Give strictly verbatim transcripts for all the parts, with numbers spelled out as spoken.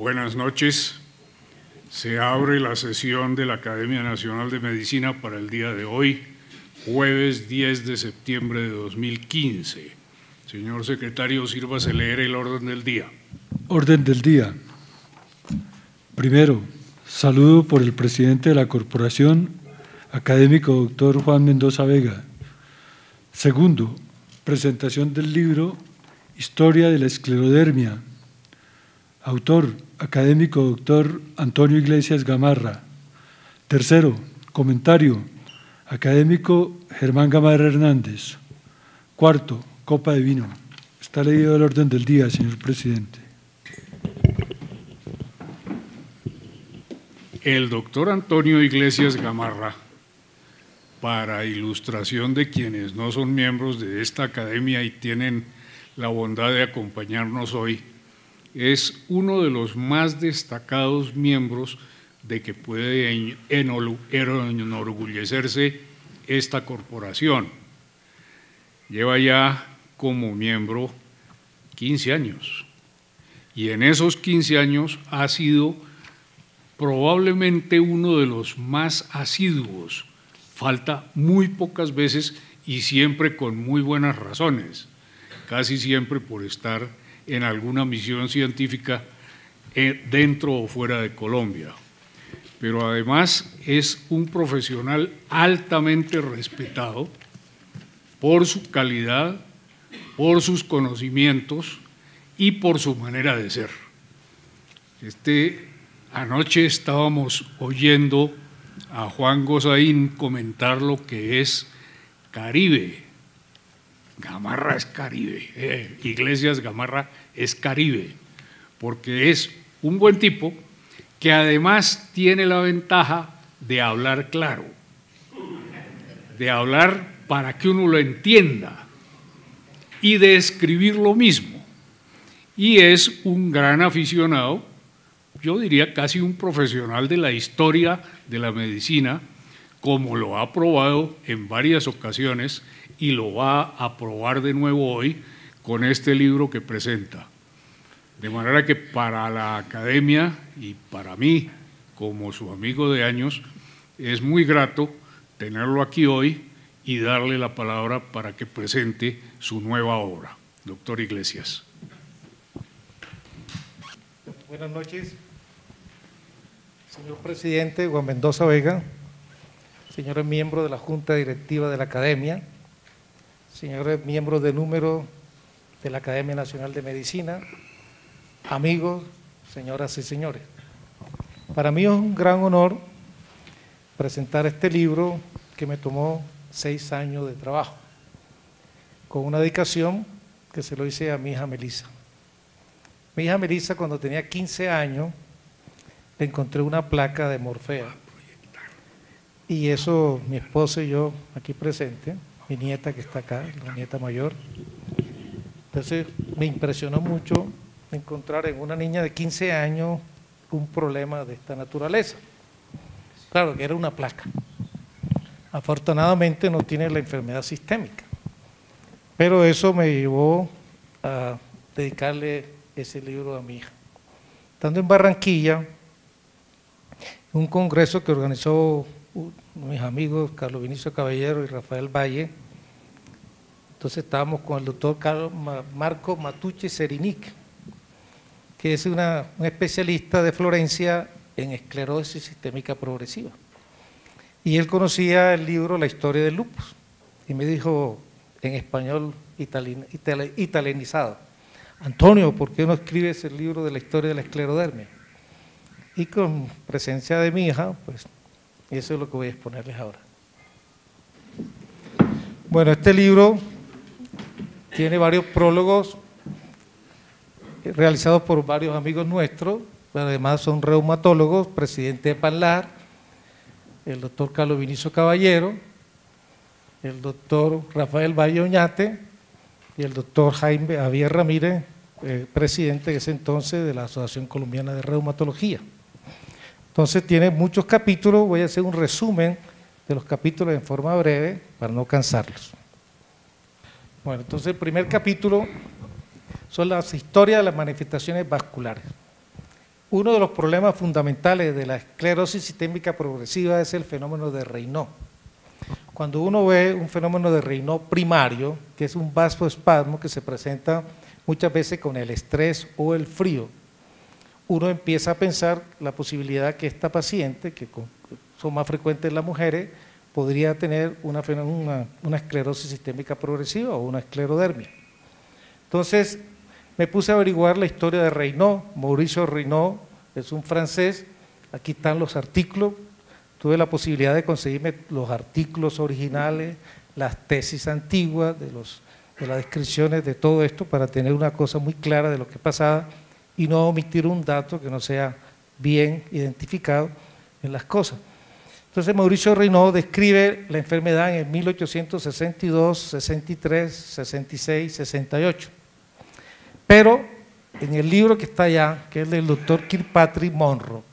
Buenas noches. Se abre la sesión de la Academia Nacional de Medicina para el día de hoy, jueves diez de septiembre de dos mil quince. Señor secretario, sírvase leer el orden del día. Orden del día. Primero, saludo por el presidente de la corporación, académico doctor Juan Mendoza Vega. Segundo, presentación del libro Historia de la esclerodermia. Autor, académico doctor Antonio Iglesias Gamarra. Tercero, comentario, académico Germán Gamarra Hernández. Cuarto, copa de vino. Está leído el orden del día, señor presidente. El doctor Antonio Iglesias Gamarra, para ilustración de quienes no son miembros de esta academia y tienen la bondad de acompañarnos hoy, es uno de los más destacados miembros de que puede enorgullecerse esta corporación. Lleva ya como miembro quince años y en esos quince años ha sido probablemente uno de los más asiduos. Falta muy pocas veces y siempre con muy buenas razones, casi siempre por estar en alguna misión científica dentro o fuera de Colombia. Pero además es un profesional altamente respetado por su calidad, por sus conocimientos y por su manera de ser. Este, anoche estábamos oyendo a Juan Gozaín comentar lo que es Caribe. Gamarra es Caribe, eh, Iglesias Gamarra es Caribe, porque es un buen tipo que además tiene la ventaja de hablar claro, de hablar para que uno lo entienda y de escribir lo mismo. Y es un gran aficionado, yo diría casi un profesional de la historia de la medicina, como lo ha probado en varias ocasiones y lo va a probar de nuevo hoy con este libro que presenta. De manera que para la academia y para mí, como su amigo de años, es muy grato tenerlo aquí hoy y darle la palabra para que presente su nueva obra. Doctor Iglesias. Buenas noches, señor presidente Juan Mendoza Vega, señores miembros de la Junta Directiva de la Academia, señores miembros de número de la Academia Nacional de Medicina, amigos, señoras y señores. Para mí es un gran honor presentar este libro que me tomó seis años de trabajo, con una dedicación que se lo hice a mi hija Melissa. Mi hija Melissa, cuando tenía quince años, le encontré una placa de morfea. Y eso, mi esposa y yo, aquí presente, mi nieta que está acá, la nieta mayor. Entonces, me impresionó mucho encontrar en una niña de quince años un problema de esta naturaleza. Claro que era una placa. Afortunadamente no tiene la enfermedad sistémica. Pero eso me llevó a dedicarle ese libro a mi hija. Estando en Barranquilla, un congreso que organizó mis amigos Carlos Vinicio Caballero y Rafael Valle. Entonces estábamos con el doctor Carlos Marco Matucci Serinic, que es una, un especialista de Florencia en esclerosis sistémica progresiva. Y él conocía el libro La historia del lupus y me dijo en español itali, itali, italianizado: Antonio, ¿por qué no escribes el libro de la historia de la esclerodermia? Y con presencia de mi hija, pues eso es lo que voy a exponerles ahora. Bueno, este libro tiene varios prólogos realizados por varios amigos nuestros, pero además son reumatólogos, presidente de PANLAR, el doctor Carlos Vinicio Caballero, el doctor Rafael Valle Oñate y el doctor Jaime Javier Ramírez, eh, presidente en ese entonces de la Asociación Colombiana de Reumatología. Entonces tiene muchos capítulos, voy a hacer un resumen de los capítulos en forma breve para no cansarlos. Bueno, entonces el primer capítulo son las historias de las manifestaciones vasculares. uno de los problemas fundamentales de la esclerosis sistémica progresiva es el fenómeno de Raynaud. Cuando uno ve un fenómeno de Raynaud primario, que es un vasoespasmo que se presenta muchas veces con el estrés o el frío, uno empieza a pensar la posibilidad que esta paciente, que son más frecuentes en las mujeres, podría tener una, una, una esclerosis sistémica progresiva o una esclerodermia. Entonces, me puse a averiguar la historia de Raynaud. Mauricio Raynaud es un francés, aquí están los artículos, tuve la posibilidad de conseguirme los artículos originales, las tesis antiguas, de, los, de las descripciones de todo esto para tener una cosa muy clara de lo que pasaba y no omitir un dato que no sea bien identificado en las cosas. Entonces Mauricio Raynaud describe la enfermedad en el mil ochocientos sesenta y dos, sesenta y tres, sesenta y seis, sesenta y ocho. Pero en el libro que está allá, que es del doctor Kirkpatrick Monro,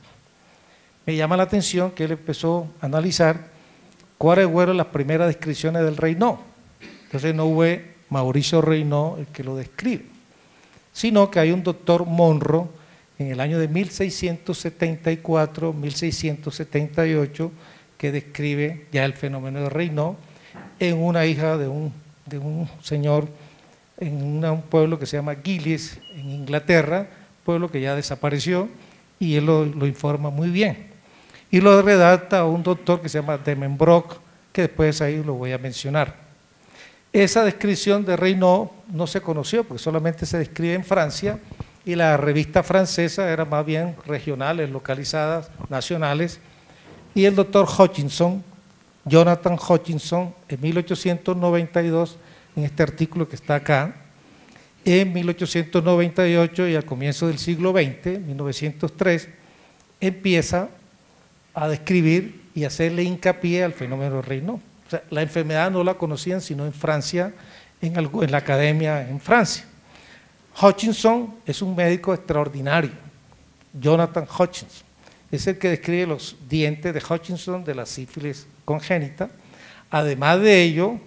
me llama la atención que él empezó a analizar cuáles fueron las primeras descripciones del Raynaud. Entonces no fue Mauricio Raynaud el que lo describe, sino que hay un doctor Monro en el año de mil seiscientos setenta y cuatro, mil seiscientos setenta y ocho, que describe ya el fenómeno de Raynaud en una hija de un, de un señor en una, un pueblo que se llama Giles, en Inglaterra, pueblo que ya desapareció, y él lo, lo informa muy bien. Y lo redacta un doctor que se llama Demenbrock, que después ahí lo voy a mencionar. Esa descripción de Raynaud no se conoció, porque solamente se describe en Francia, y la revista francesa era más bien regionales, localizadas, nacionales, y el doctor Hutchinson, Jonathan Hutchinson, en mil ochocientos noventa y dos, en este artículo que está acá, en mil ochocientos noventa y ocho y al comienzo del siglo veinte, mil novecientos tres, empieza a describir y hacerle hincapié al fenómeno de Raynaud. O sea, la enfermedad no la conocían sino en Francia, en, algo, en la academia en Francia. Hutchinson es un médico extraordinario, Jonathan Hutchinson, es el que describe los dientes de Hutchinson de la sífilis congénita. Además de ello,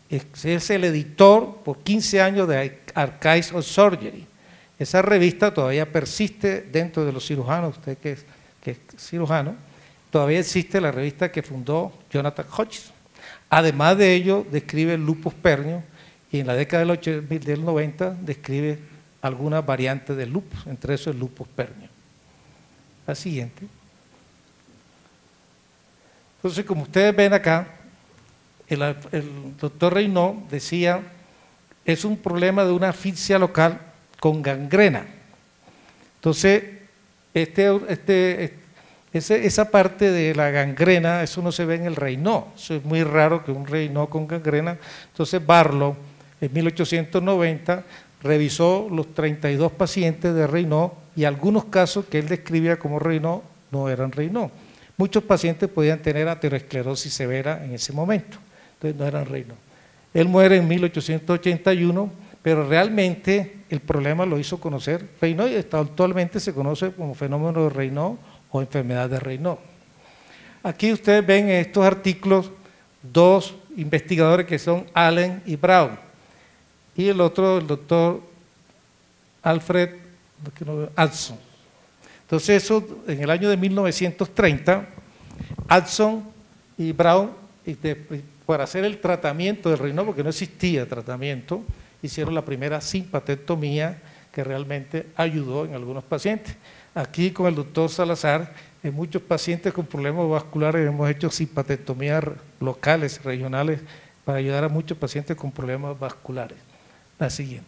es el editor por quince años de Archives of Surgery. Esa revista todavía persiste dentro de los cirujanos, usted que es, que es cirujano, todavía existe la revista que fundó Jonathan Hutchinson. Además de ello, describe el lupus pernio y en la década del, del noventa describe algunas variantes del lupus, entre eso el lupus pernio. La siguiente. Entonces, como ustedes ven acá, el, el doctor Raynaud decía, es un problema de una asfixia local con gangrena. Entonces, este, este, ese, esa parte de la gangrena, eso no se ve en el Raynaud, eso es muy raro que un Raynaud con gangrena. Entonces Barlow, en mil ochocientos noventa, revisó los treinta y dos pacientes de Raynaud y algunos casos que él describía como Raynaud no eran Raynaud. Muchos pacientes podían tener aterosclerosis severa en ese momento, entonces no eran Raynaud. Él muere en mil ochocientos ochenta y uno, pero realmente el problema lo hizo conocer Raynaud y actualmente se conoce como fenómeno de Raynaud o enfermedad de Raynaud. Aquí ustedes ven en estos artículos dos investigadores que son Allen y Brown, y el otro, el doctor Alfred Adson. Entonces eso, en el año de mil novecientos treinta, Adson y Brown, y de, para hacer el tratamiento del Raynaud, porque no existía tratamiento, hicieron la primera simpatectomía que realmente ayudó en algunos pacientes. Aquí con el doctor Salazar, en muchos pacientes con problemas vasculares hemos hecho simpatectomías locales, regionales, para ayudar a muchos pacientes con problemas vasculares. La siguiente.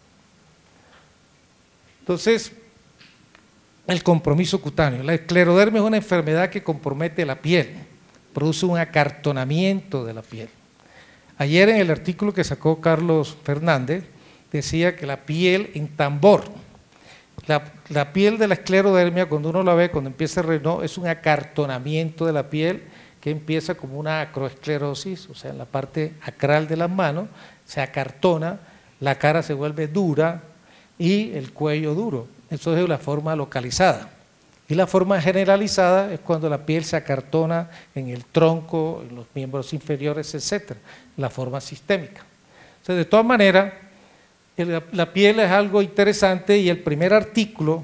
Entonces, el compromiso cutáneo. La esclerodermia es una enfermedad que compromete la piel, produce un acartonamiento de la piel. Ayer en el artículo que sacó Carlos Fernández, decía que la piel en tambor, la, la piel de la esclerodermia, cuando uno la ve, cuando empieza el Raynaud, es un acartonamiento de la piel que empieza como una acroesclerosis, o sea, en la parte acral de las manos, se acartona, la cara se vuelve dura y el cuello duro. Eso es la forma localizada. Y la forma generalizada es cuando la piel se acartona en el tronco, en los miembros inferiores, etcétera, la forma sistémica. Entonces, de todas maneras, la piel es algo interesante y el primer artículo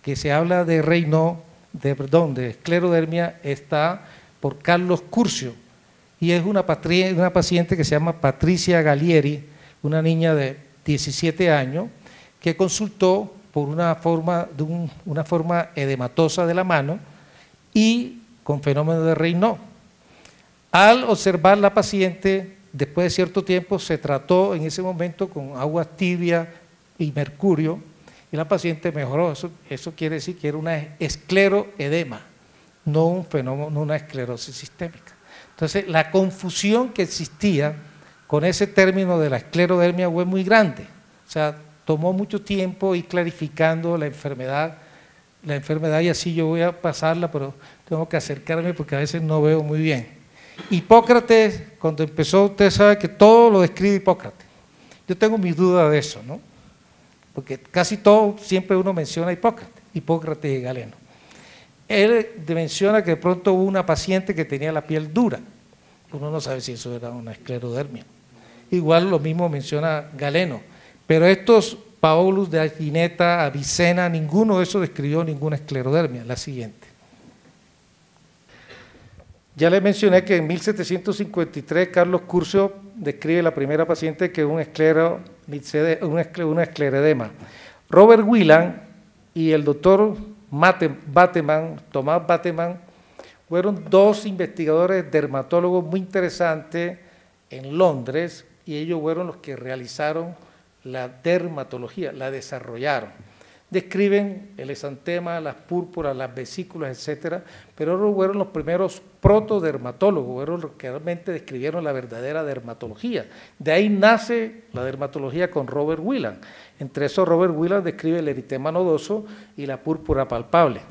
que se habla de Raynaud, de, perdón, de esclerodermia, está por Carlos Curcio, y es una, patri, una paciente que se llama Patricia Galieri, una niña de diecisiete años, que consultó por una forma, de un, una forma edematosa de la mano y con fenómeno de Raynaud. Al observar la paciente, después de cierto tiempo, se trató en ese momento con agua tibia y mercurio, y la paciente mejoró. Eso, eso quiere decir que era una escleroedema, no un fenómeno, no una esclerosis sistémica. Entonces, la confusión que existía con ese término de la esclerodermia fue muy grande. O sea, tomó mucho tiempo ir clarificando la enfermedad, la enfermedad, y así yo voy a pasarla, pero tengo que acercarme porque a veces no veo muy bien. Hipócrates, cuando empezó, usted sabe que todo lo describe Hipócrates. Yo tengo mis dudas de eso, ¿no? Porque casi todo, siempre uno menciona a Hipócrates, Hipócrates y Galeno. Él menciona que de pronto hubo una paciente que tenía la piel dura. Uno no sabe si eso era una esclerodermia. Igual lo mismo menciona Galeno. Pero estos, Paulus de Agineta, Avicena, ninguno de esos describió ninguna esclerodermia. La siguiente. Ya les mencioné que en mil setecientos cincuenta y tres Carlos Curcio describe la primera paciente que es un esclero, una esclerodema. Robert Whelan y el doctor Bateman, Tomás Bateman, fueron dos investigadores dermatólogos muy interesantes en Londres, y ellos fueron los que realizaron la dermatología, la desarrollaron. Describen el exantema, las púrpuras, las vesículas, etcétera, pero ellos fueron los primeros protodermatólogos, fueron los que realmente describieron la verdadera dermatología. De ahí nace la dermatología con Robert Whelan. Entre esos, Robert Whelan describe el eritema nodoso y la púrpura palpable.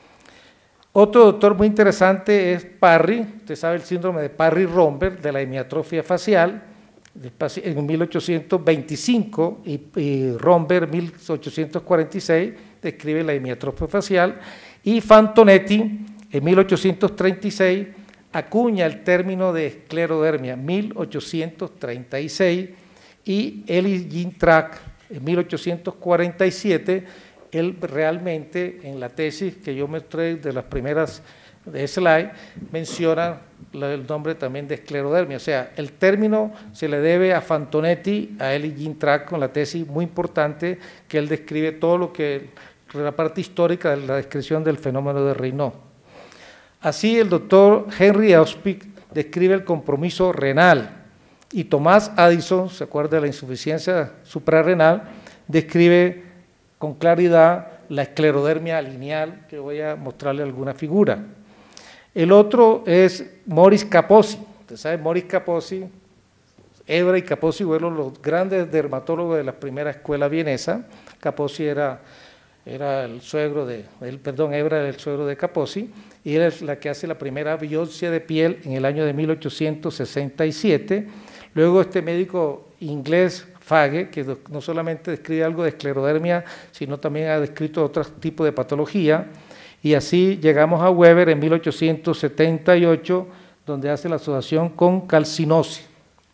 Otro doctor muy interesante es Parry, usted sabe el síndrome de Parry-Romberg, de la hemiatrofia facial, en mil ochocientos veinticinco, y, y Romberg en mil ochocientos cuarenta y seis describe la hemiatrofia facial, y Fantonetti en mil ochocientos treinta y seis acuña el término de esclerodermia, mil ochocientos treinta y seis, y Elie Gintrack en mil ochocientos cuarenta y siete, él realmente en la tesis que yo mostré de las primeras de slide menciona el nombre también de esclerodermia. O sea, el término se le debe a Fantonetti, a Elie Gintrack, con la tesis muy importante que él describe todo lo que, la parte histórica de la descripción del fenómeno de Raynaud. Así el doctor Henry Auspic describe el compromiso renal, y Tomás Addison, se acuerda de la insuficiencia suprarrenal, describe con claridad la esclerodermia lineal, que voy a mostrarle alguna figura. El otro es Maurice Kaposi. Usted sabe, Maurice Kaposi, Ebra y Kaposi fueron los grandes dermatólogos de la primera escuela vienesa. Kaposi era, era el suegro de, el, perdón, Ebra era el suegro de Kaposi, y él es la que hace la primera biopsia de piel en el año de mil ochocientos sesenta y siete. Luego este médico inglés, Fage, que no solamente describe algo de esclerodermia, sino también ha descrito otro tipo de patología, y así llegamos a Weber en mil ochocientos setenta y ocho, donde hace la asociación con calcinosis.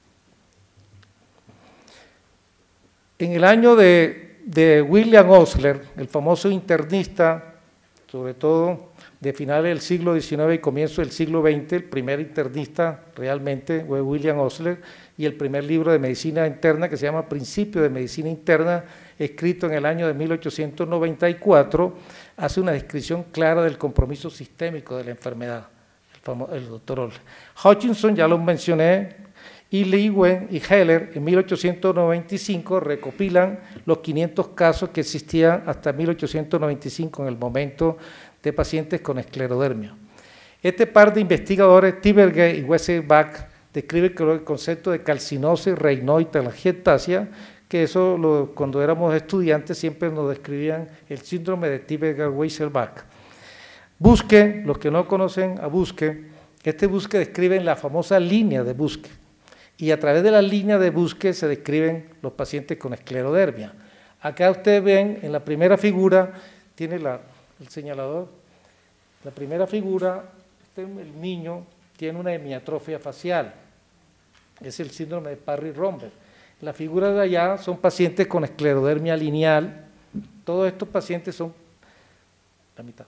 En el año de, de William Osler, el famoso internista, sobre todo de finales del siglo diecinueve y comienzo del siglo veinte, el primer internista realmente fue William Osler, y el primer libro de medicina interna que se llama Principio de Medicina Interna, escrito en el año de mil ochocientos noventa y cuatro, hace una descripción clara del compromiso sistémico de la enfermedad, el, famoso, el doctor Osler. Hutchinson, ya lo mencioné, y Lewin y Heller en mil ochocientos noventa y cinco recopilan los quinientos casos que existían hasta mil ochocientos noventa y cinco en el momento de pacientes con esclerodermia. Este par de investigadores, Tiberghien y Wesselbach, describen el concepto de calcinosis, Raynaud y telangiectasia, que eso lo, cuando éramos estudiantes siempre nos describían el síndrome de Tiberghien-Wesselbach. Busque, los que no conocen a Busque, este Busque describe la famosa línea de Busque, y a través de la línea de Busque se describen los pacientes con esclerodermia. Acá ustedes ven en la primera figura, tiene la, el señalador, la primera figura, este, el niño tiene una hemiatrofia facial, es el síndrome de Parry-Romberg. La figura de allá son pacientes con esclerodermia lineal. Todos estos pacientes son la mitad.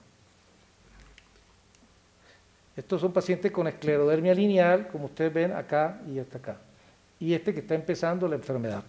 Estos son pacientes con esclerodermia lineal, como ustedes ven acá y hasta acá. Y este que está empezando la enfermedad.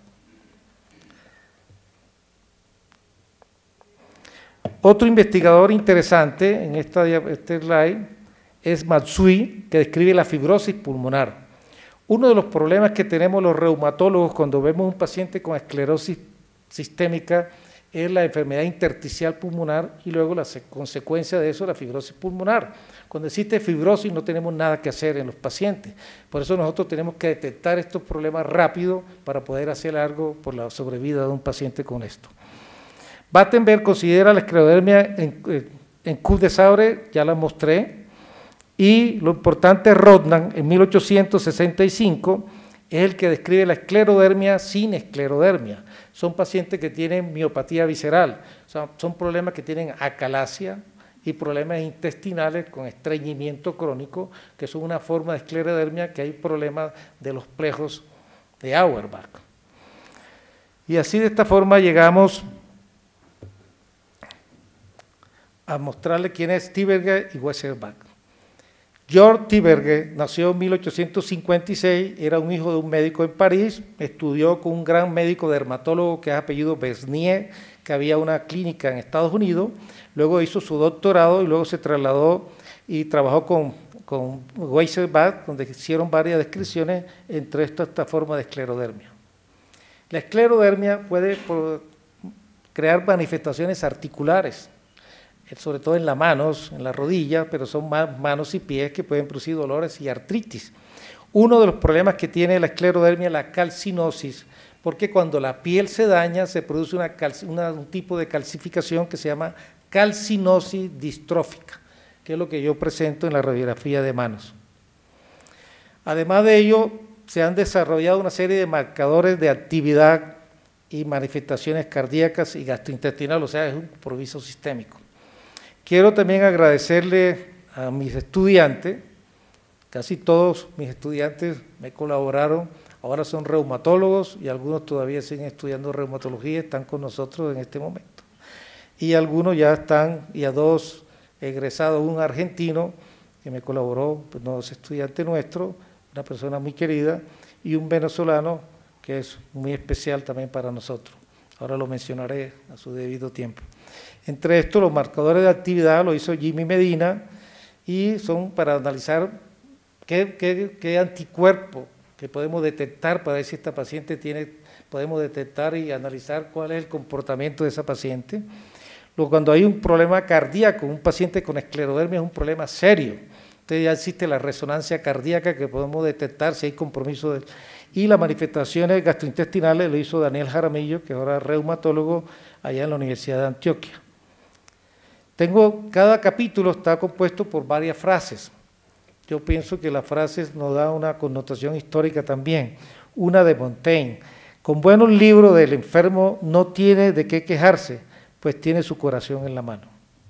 Otro investigador interesante en esta, este slide es Matsui, que describe la fibrosis pulmonar. Uno de los problemas que tenemos los reumatólogos cuando vemos un paciente con esclerosis sistémica es la enfermedad intersticial pulmonar y luego la consecuencia de eso, la fibrosis pulmonar. Cuando existe fibrosis no tenemos nada que hacer en los pacientes. Por eso nosotros tenemos que detectar estos problemas rápido para poder hacer algo por la sobrevida de un paciente con esto. Battenberg considera la esclerodermia en, en Coup de Sabre, ya la mostré, y lo importante es Rodnan, en mil ochocientos sesenta y cinco, es el que describe la esclerodermia sin esclerodermia. Son pacientes que tienen miopatía visceral, o sea, son problemas que tienen acalasia y problemas intestinales con estreñimiento crónico, que son una forma de esclerodermia, que hay problemas de los plejos de Auerbach. Y así de esta forma llegamos a mostrarle quién es Tiberghien y Weissenbach. George Tiberghien nació en mil ochocientos cincuenta y seis, era un hijo de un médico en París, estudió con un gran médico dermatólogo que es apellido Besnier, que había una clínica en Estados Unidos, luego hizo su doctorado y luego se trasladó y trabajó con, con Weissenbach, donde hicieron varias descripciones entre esta, esta forma de esclerodermia. La esclerodermia puede crear manifestaciones articulares, sobre todo en las manos, en las rodillas, pero son más manos y pies que pueden producir dolores y artritis. Uno de los problemas que tiene la esclerodermia es la calcinosis, porque cuando la piel se daña se produce una, una, un tipo de calcificación que se llama calcinosis distrófica, que es lo que yo presento en la radiografía de manos. Además de ello, se han desarrollado una serie de marcadores de actividad y manifestaciones cardíacas y gastrointestinales, o sea, es un compromiso sistémico. Quiero también agradecerle a mis estudiantes, casi todos mis estudiantes me colaboraron, ahora son reumatólogos y algunos todavía siguen estudiando reumatología, están con nosotros en este momento. Y algunos ya están, y a dos egresados, un argentino que me colaboró, pues no es estudiante nuestro, una persona muy querida, y un venezolano que es muy especial también para nosotros. Ahora lo mencionaré a su debido tiempo. Entre estos, los marcadores de actividad lo hizo Jimmy Medina y son para analizar qué, qué, qué anticuerpo que podemos detectar para ver si esta paciente tiene, podemos detectar y analizar cuál es el comportamiento de esa paciente. Luego, cuando hay un problema cardíaco, un paciente con esclerodermia es un problema serio. Entonces ya existe la resonancia cardíaca que podemos detectar si hay compromiso de... Y las manifestaciones gastrointestinales lo hizo Daniel Jaramillo, que ahora es reumatólogo allá en la Universidad de Antioquia. Tengo, cada capítulo está compuesto por varias frases. Yo pienso que las frases nos dan una connotación histórica también. Una de Montaigne: con buenos libros del enfermo no tiene de qué quejarse, pues tiene su corazón en la mano.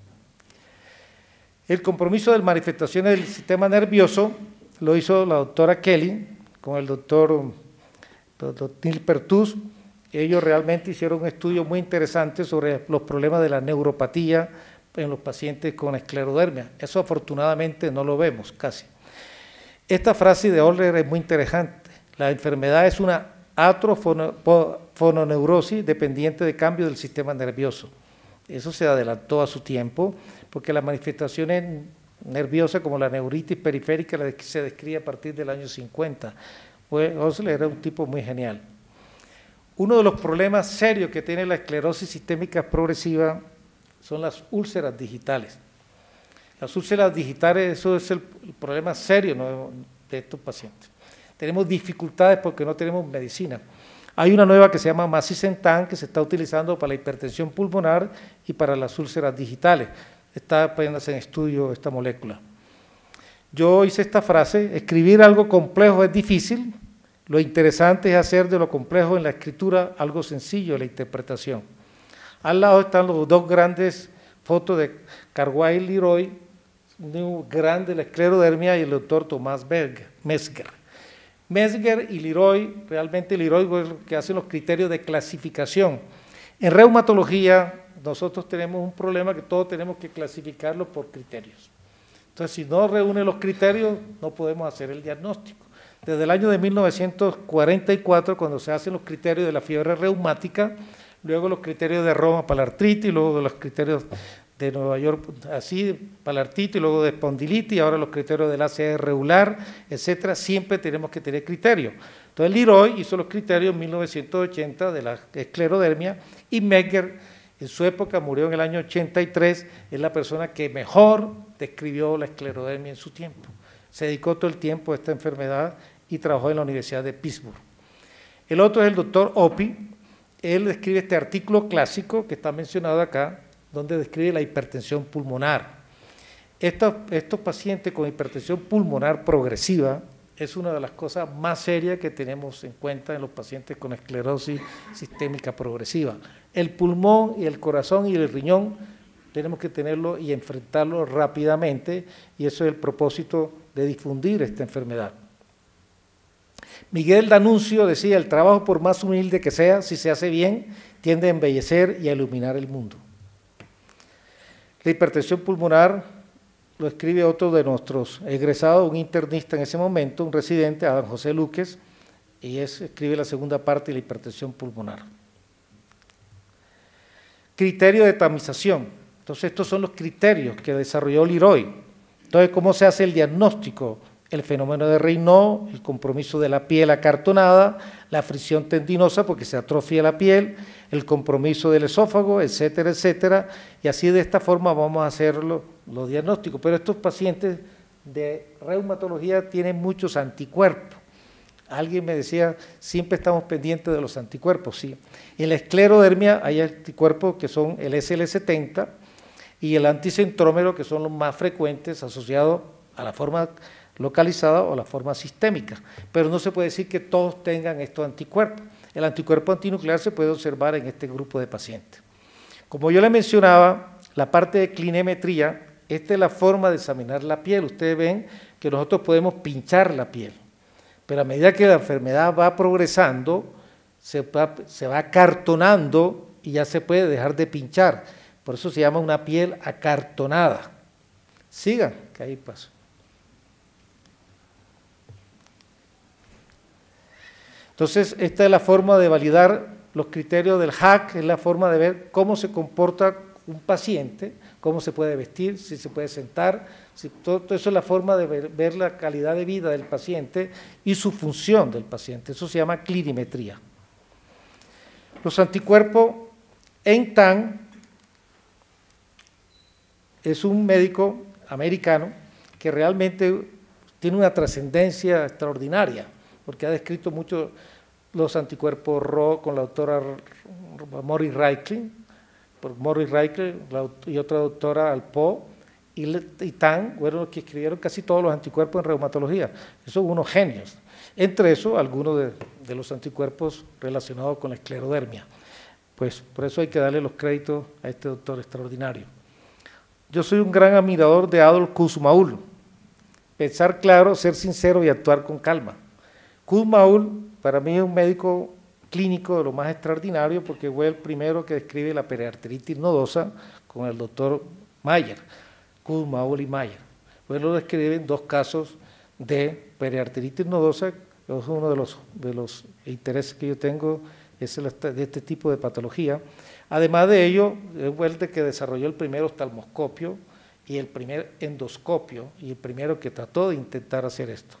El compromiso de manifestaciones del sistema nervioso lo hizo la doctora Kelly con el doctor, doctor Neil Pertus. Ellos realmente hicieron un estudio muy interesante sobre los problemas de la neuropatía en los pacientes con esclerodermia. Eso afortunadamente no lo vemos casi. Esta frase de Oller es muy interesante. La enfermedad es una atrofononeurosis dependiente de cambio del sistema nervioso. Eso se adelantó a su tiempo, porque las manifestaciones nerviosas como la neuritis periférica se describe a partir del año cincuenta. Osler era un tipo muy genial. Uno de los problemas serios que tiene la esclerosis sistémica progresiva son las úlceras digitales. Las úlceras digitales, eso es el, el problema serio, ¿no?, de estos pacientes. Tenemos dificultades porque no tenemos medicina. Hay una nueva que se llama Macitentan, que se está utilizando para la hipertensión pulmonar y para las úlceras digitales. Está apenas en estudio esta molécula. Yo hice esta frase: escribir algo complejo es difícil, lo interesante es hacer de lo complejo en la escritura algo sencillo en la interpretación. Al lado están los dos grandes fotos de Carway Leroy, un grande de la esclerodermia, y el doctor Tomás Metzger. Metzger y Leroy, realmente Leroy es el que hace los criterios de clasificación. En reumatología nosotros tenemos un problema que todos tenemos que clasificarlo por criterios. Entonces, si no reúne los criterios, no podemos hacer el diagnóstico. Desde el año de mil novecientos cuarenta y cuatro, cuando se hacen los criterios de la fiebre reumática, luego los criterios de Roma para la artritis, luego los criterios de Nueva York, así, para la artritis, luego de espondilitis, ahora los criterios del A C E regular, etcétera, siempre tenemos que tener criterios. Entonces, Leroy hizo los criterios en mil novecientos ochenta de la esclerodermia y Metzger, en su época, murió en el año ochenta y tres, es la persona que mejor describió la esclerodermia en su tiempo. Se dedicó todo el tiempo a esta enfermedad y trabajó en la Universidad de Pittsburgh. El otro es el doctor Opie. Él describe este artículo clásico que está mencionado acá, donde describe la hipertensión pulmonar. Estos, estos pacientes con hipertensión pulmonar progresiva es una de las cosas más serias que tenemos en cuenta en los pacientes con esclerosis sistémica progresiva. El pulmón y el corazón y el riñón tenemos que tenerlo y enfrentarlo rápidamente, y eso es el propósito de difundir esta enfermedad. Miguel D'Annunzio decía: el trabajo, por más humilde que sea, si se hace bien, tiende a embellecer y a iluminar el mundo. La hipertensión pulmonar lo escribe otro de nuestros egresados, un internista en ese momento, un residente, Adán José Luques, y es, escribe la segunda parte de la hipertensión pulmonar. Criterio de tamización. Entonces, estos son los criterios que desarrolló Leroy. Entonces, ¿cómo se hace el diagnóstico? El fenómeno de Raynaud, el compromiso de la piel acartonada, la fricción tendinosa porque se atrofia la piel, el compromiso del esófago, etcétera, etcétera, y así de esta forma vamos a hacer los, los diagnósticos. Pero estos pacientes de reumatología tienen muchos anticuerpos. Alguien me decía, siempre estamos pendientes de los anticuerpos, sí. En la esclerodermia hay anticuerpos que son el S L setenta y el anticentrómero, que son los más frecuentes asociados a la forma localizada o la forma sistémica, pero no se puede decir que todos tengan estos anticuerpos. El anticuerpo antinuclear se puede observar en este grupo de pacientes. Como yo le mencionaba, la parte de clinemetría, esta es la forma de examinar la piel. Ustedes ven que nosotros podemos pinchar la piel, pero a medida que la enfermedad va progresando, se va, se va acartonando y ya se puede dejar de pinchar. Por eso se llama una piel acartonada. Sigan, que ahí paso. Entonces, esta es la forma de validar los criterios del H A C, es la forma de ver cómo se comporta un paciente, cómo se puede vestir, si se puede sentar, si, todo, todo eso es la forma de ver, ver la calidad de vida del paciente y su función del paciente. Eso se llama clinimetría. Los anticuerpos, en Tan es un médico americano que realmente tiene una trascendencia extraordinaria, porque ha descrito mucho los anticuerpos R O con la doctora Morris Reichling, por Morris Reichling y otra doctora Alpo, y, y Tan, fueron los que escribieron casi todos los anticuerpos en reumatología. Esos son unos genios. Entre esos, algunos de, de los anticuerpos relacionados con la esclerodermia. Pues por eso hay que darle los créditos a este doctor extraordinario. Yo soy un gran admirador de Adolf Kussmaul. Pensar claro, ser sincero y actuar con calma. Kussmaul para mí es un médico clínico de lo más extraordinario porque fue el primero que describe la periarteritis nodosa con el doctor Mayer, Kussmaul y Mayer. Pues lo describen dos casos de periarteritis nodosa, es uno de los, de los intereses que yo tengo, es el, de este tipo de patología. Además de ello, fue el de que desarrolló el primer oftalmoscopio y el primer endoscopio, y el primero que trató de intentar hacer esto.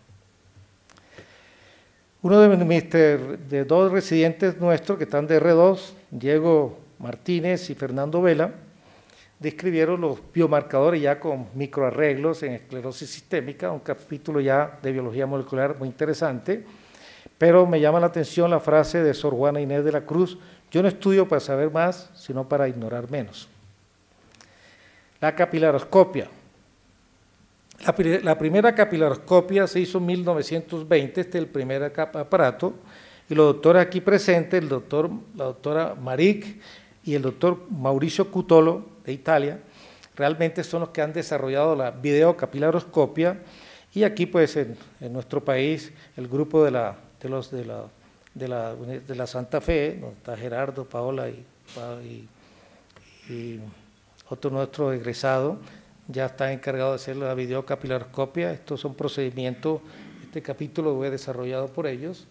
Uno de mis de dos residentes nuestros que están de R dos, Diego Martínez y Fernando Vela, describieron los biomarcadores ya con microarreglos en esclerosis sistémica, un capítulo ya de biología molecular muy interesante, pero me llama la atención la frase de Sor Juana Inés de la Cruz: yo no estudio para saber más, sino para ignorar menos. La capilaroscopia. La, la primera capilaroscopia se hizo en mil novecientos veinte, este es el primer aparato, y los doctores aquí presentes, el doctor, la doctora Maric y el doctor Mauricio Cutolo de Italia, realmente son los que han desarrollado la videocapilaroscopia, y aquí pues en, en nuestro país el grupo de la, de los, de la, de la, de la Santa Fe, donde está Gerardo, Paola y, y, y otro nuestro egresado ya está encargado de hacer la videocapilaroscopia. Estos son procedimientos, este capítulo fue desarrollado por ellos.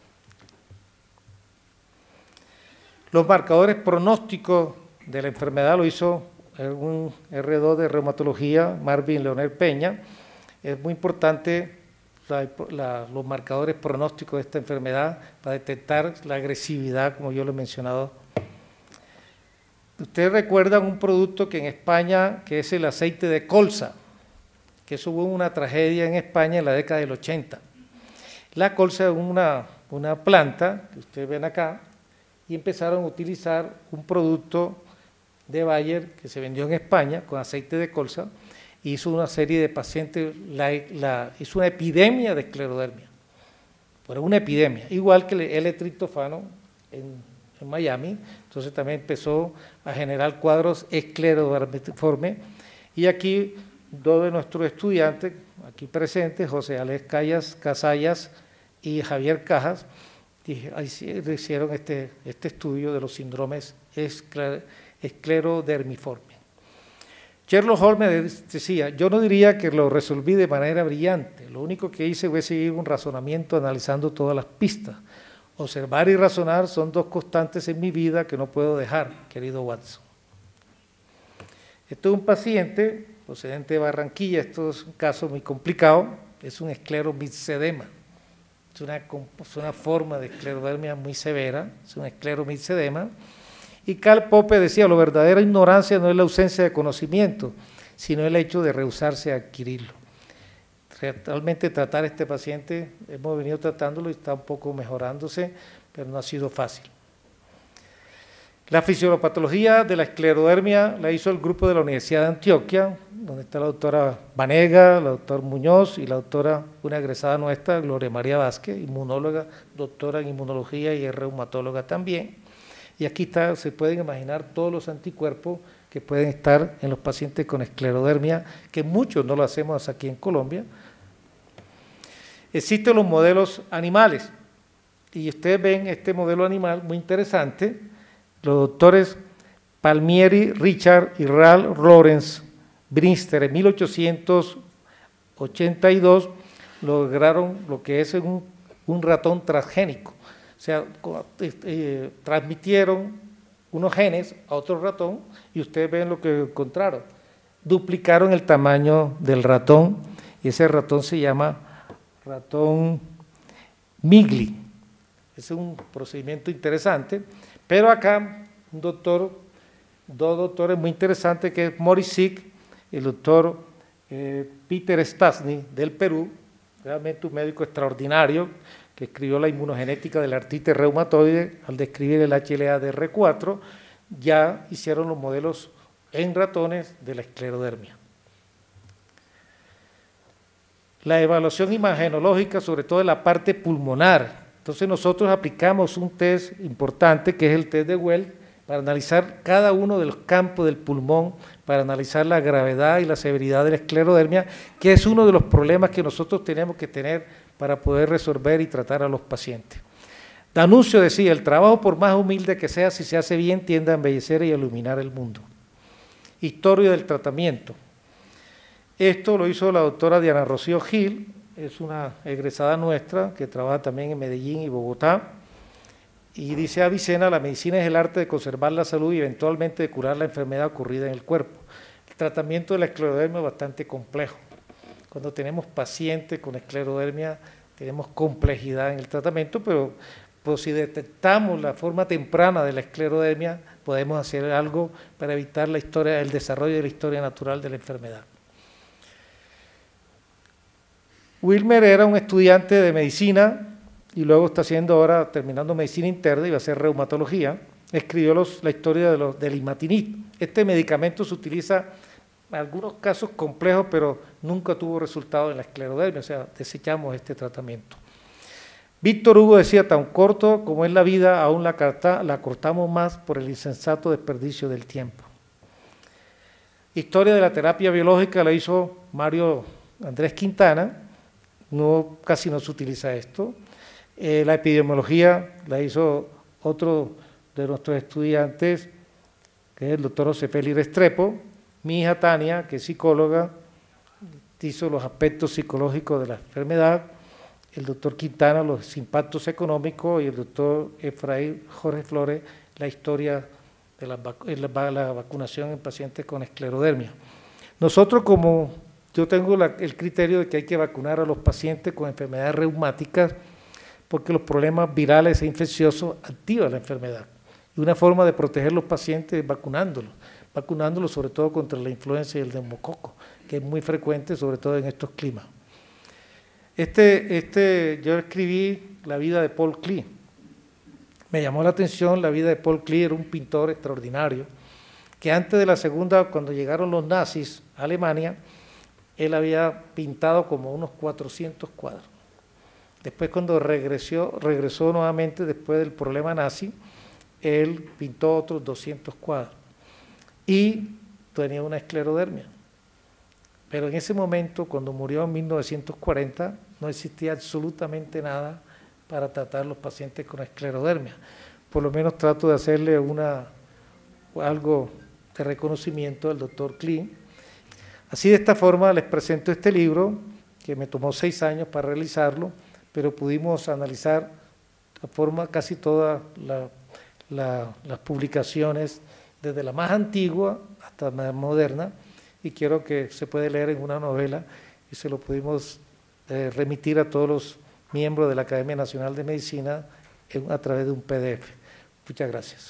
Los marcadores pronósticos de la enfermedad lo hizo un erre dos de reumatología, Marvin Leonel Peña. Es muy importante la, la, los marcadores pronósticos de esta enfermedad para detectar la agresividad, como yo lo he mencionado. Ustedes recuerdan un producto que en España, que es el aceite de colza, que eso hubo una tragedia en España en la década del ochenta. La colza es una, una planta, que ustedes ven acá, y empezaron a utilizar un producto de Bayer que se vendió en España con aceite de colza, y hizo una serie de pacientes, la, la, hizo una epidemia de esclerodermia, pero una epidemia, igual que el L-triptofano en, en Miami. Entonces también empezó a generar cuadros esclerodermiformes, y aquí dos de nuestros estudiantes, aquí presentes, José Alex Callas, Casallas y Javier Cajas, hicieron este, este estudio de los síndromes esclerodermiformes. Sherlock Holmes decía, yo no diría que lo resolví de manera brillante, lo único que hice fue seguir un razonamiento analizando todas las pistas. Observar y razonar son dos constantes en mi vida que no puedo dejar, querido Watson. Este es un paciente procedente de Barranquilla, esto es un caso muy complicado, es un escleromixedema. Es una, es una forma de esclerodermia muy severa, es un escleromixedema. Y Karl Popper decía, la verdadera ignorancia no es la ausencia de conocimiento, sino el hecho de rehusarse a adquirirlo. Realmente tratar a este paciente, hemos venido tratándolo y está un poco mejorándose, pero no ha sido fácil. La fisiopatología de la esclerodermia la hizo el grupo de la Universidad de Antioquia, donde está la doctora Vanega, la doctora Muñoz y la doctora, una egresada nuestra, Gloria María Vázquez, inmunóloga, doctora en inmunología y es reumatóloga también. Y aquí está, se pueden imaginar todos los anticuerpos que pueden estar en los pacientes con esclerodermia, que muchos no lo hacemos aquí en Colombia. Existen los modelos animales, y ustedes ven este modelo animal muy interesante. Los doctores Palmieri, Richard y Ralph Lawrence Brinster en mil ochocientos ochenta y dos lograron lo que es un, un ratón transgénico. O sea, eh, transmitieron unos genes a otro ratón y ustedes ven lo que encontraron. Duplicaron el tamaño del ratón y ese ratón se llama ratón Migli. Es un procedimiento interesante, pero acá un doctor, dos doctores muy interesantes, que es Maurice Sick y el doctor eh, Peter Stastny del Perú, realmente un médico extraordinario, que escribió la inmunogenética de la artritis reumatoide al describir el H L A D R cuatro, ya hicieron los modelos en ratones de la esclerodermia. La evaluación imagenológica, sobre todo en la parte pulmonar. Entonces nosotros aplicamos un test importante que es el test de Well para analizar cada uno de los campos del pulmón, para analizar la gravedad y la severidad de la esclerodermia, que es uno de los problemas que nosotros tenemos que tener para poder resolver y tratar a los pacientes. D'Annunzio decía, el trabajo por más humilde que sea, si se hace bien, tiende a embellecer y a iluminar el mundo. Historia del tratamiento. Esto lo hizo la doctora Diana Rocío Gil, es una egresada nuestra que trabaja también en Medellín y Bogotá, y dice Avicena, la medicina es el arte de conservar la salud y eventualmente de curar la enfermedad ocurrida en el cuerpo. El tratamiento de la esclerodermia es bastante complejo. Cuando tenemos pacientes con esclerodermia tenemos complejidad en el tratamiento, pero pues, si detectamos la forma temprana de la esclerodermia, podemos hacer algo para evitar la historia, el desarrollo de la historia natural de la enfermedad. Wilmer era un estudiante de medicina y luego está haciendo ahora, terminando medicina interna y va a hacer reumatología. Escribió los, la historia de los, del imatinib. Este medicamento se utiliza en algunos casos complejos, pero nunca tuvo resultado en la esclerodermia, o sea, desechamos este tratamiento. Víctor Hugo decía, tan corto como es la vida, aún la, carta, la cortamos más por el insensato desperdicio del tiempo. Historia de la terapia biológica la hizo Mario Andrés Quintana, no, casi no se utiliza esto. Eh, la epidemiología la hizo otro de nuestros estudiantes, que es el doctor José Félix Restrepo, mi hija Tania, que es psicóloga, hizo los aspectos psicológicos de la enfermedad, el doctor Quintana los impactos económicos y el doctor Efraín Jorge Flores la historia de la, la, la vacunación en pacientes con esclerodermia. Nosotros, como yo tengo la, el criterio de que hay que vacunar a los pacientes con enfermedades reumáticas porque los problemas virales e infecciosos activan la enfermedad. Y una forma de proteger a los pacientes es vacunándolos, vacunándolos sobre todo contra la influenza y el neumococo, que es muy frecuente sobre todo en estos climas. Este, este, yo escribí la vida de Paul Klee. Me llamó la atención la vida de Paul Klee, era un pintor extraordinario, que antes de la segunda, cuando llegaron los nazis a Alemania, él había pintado como unos cuatrocientos cuadros. Después, cuando regresó, regresó nuevamente después del problema nazi, él pintó otros doscientos cuadros y tenía una esclerodermia. Pero en ese momento, cuando murió en mil novecientos cuarenta, no existía absolutamente nada para tratar a los pacientes con esclerodermia. Por lo menos trato de hacerle una, algo de reconocimiento al doctor Klee. Así, de esta forma, les presento este libro, que me tomó seis años para realizarlo, pero pudimos analizar de forma casi todas la, la, las publicaciones, desde la más antigua hasta la más moderna, y quiero que se puede leer en una novela, y se lo pudimos eh, remitir a todos los miembros de la Academia Nacional de Medicina en, a través de un P D F. Muchas gracias.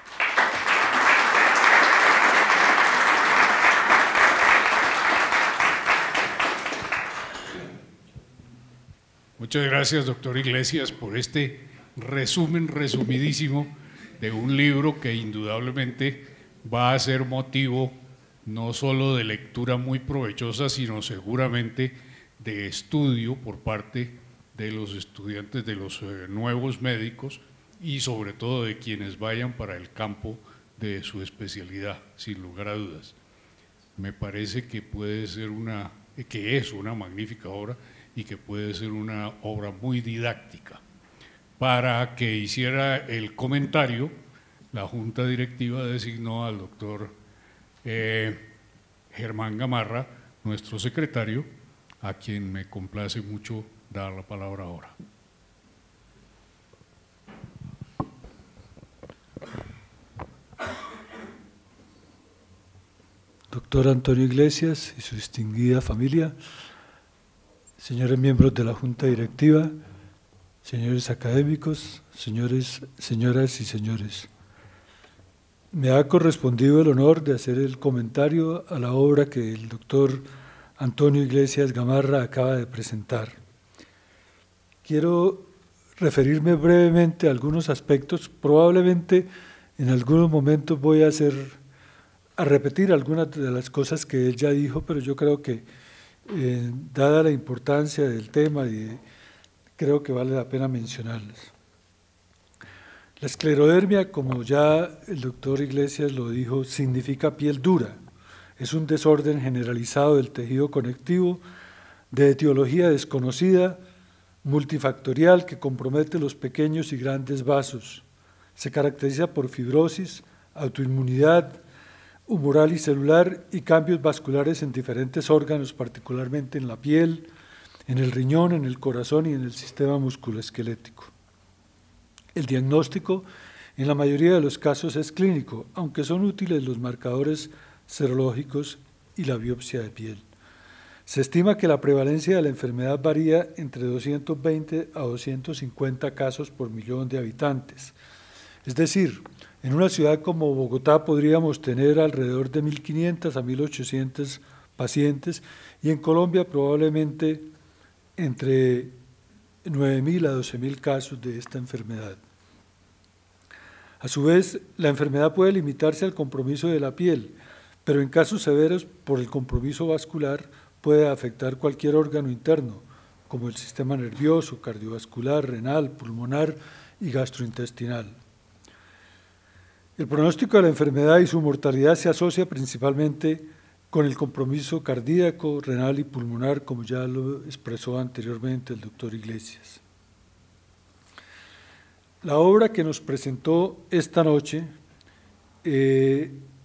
Muchas gracias, doctor Iglesias, por este resumen resumidísimo de un libro que indudablemente va a ser motivo no solo de lectura muy provechosa, sino seguramente de estudio por parte de los estudiantes, de los eh, nuevos médicos y sobre todo de quienes vayan para el campo de su especialidad, sin lugar a dudas. Me parece que puede ser una, que es una magnífica obra y que puede ser una obra muy didáctica. Para que hiciera el comentario, la Junta Directiva designó al doctor eh, Germán Gamarra, nuestro secretario, a quien me complace mucho dar la palabra ahora. Doctor Antonio Iglesias y su distinguida familia, señores miembros de la Junta Directiva, señores académicos, señores, señoras y señores. Me ha correspondido el honor de hacer el comentario a la obra que el doctor Antonio Iglesias Gamarra acaba de presentar. Quiero referirme brevemente a algunos aspectos, probablemente en algunos momentos voy a hacer, a repetir algunas de las cosas que él ya dijo, pero yo creo que Eh, dada la importancia del tema, y creo que vale la pena mencionarlas. La esclerodermia, como ya el doctor Iglesias lo dijo, significa piel dura. Es un desorden generalizado del tejido conectivo de etiología desconocida, multifactorial, que compromete los pequeños y grandes vasos. Se caracteriza por fibrosis, autoinmunidad, humoral y celular y cambios vasculares en diferentes órganos, particularmente en la piel, en el riñón, en el corazón y en el sistema musculoesquelético. El diagnóstico en la mayoría de los casos es clínico, aunque son útiles los marcadores serológicos y la biopsia de piel. Se estima que la prevalencia de la enfermedad varía entre doscientos veinte a doscientos cincuenta casos por millón de habitantes. Es decir, en una ciudad como Bogotá podríamos tener alrededor de mil quinientos a mil ochocientos pacientes y en Colombia probablemente entre nueve mil a doce mil casos de esta enfermedad. A su vez, la enfermedad puede limitarse al compromiso de la piel, pero en casos severos por el compromiso vascular puede afectar cualquier órgano interno, como el sistema nervioso, cardiovascular, renal, pulmonar y gastrointestinal. El pronóstico de la enfermedad y su mortalidad se asocia principalmente con el compromiso cardíaco, renal y pulmonar, como ya lo expresó anteriormente el doctor Iglesias. La obra que nos presentó esta noche eh,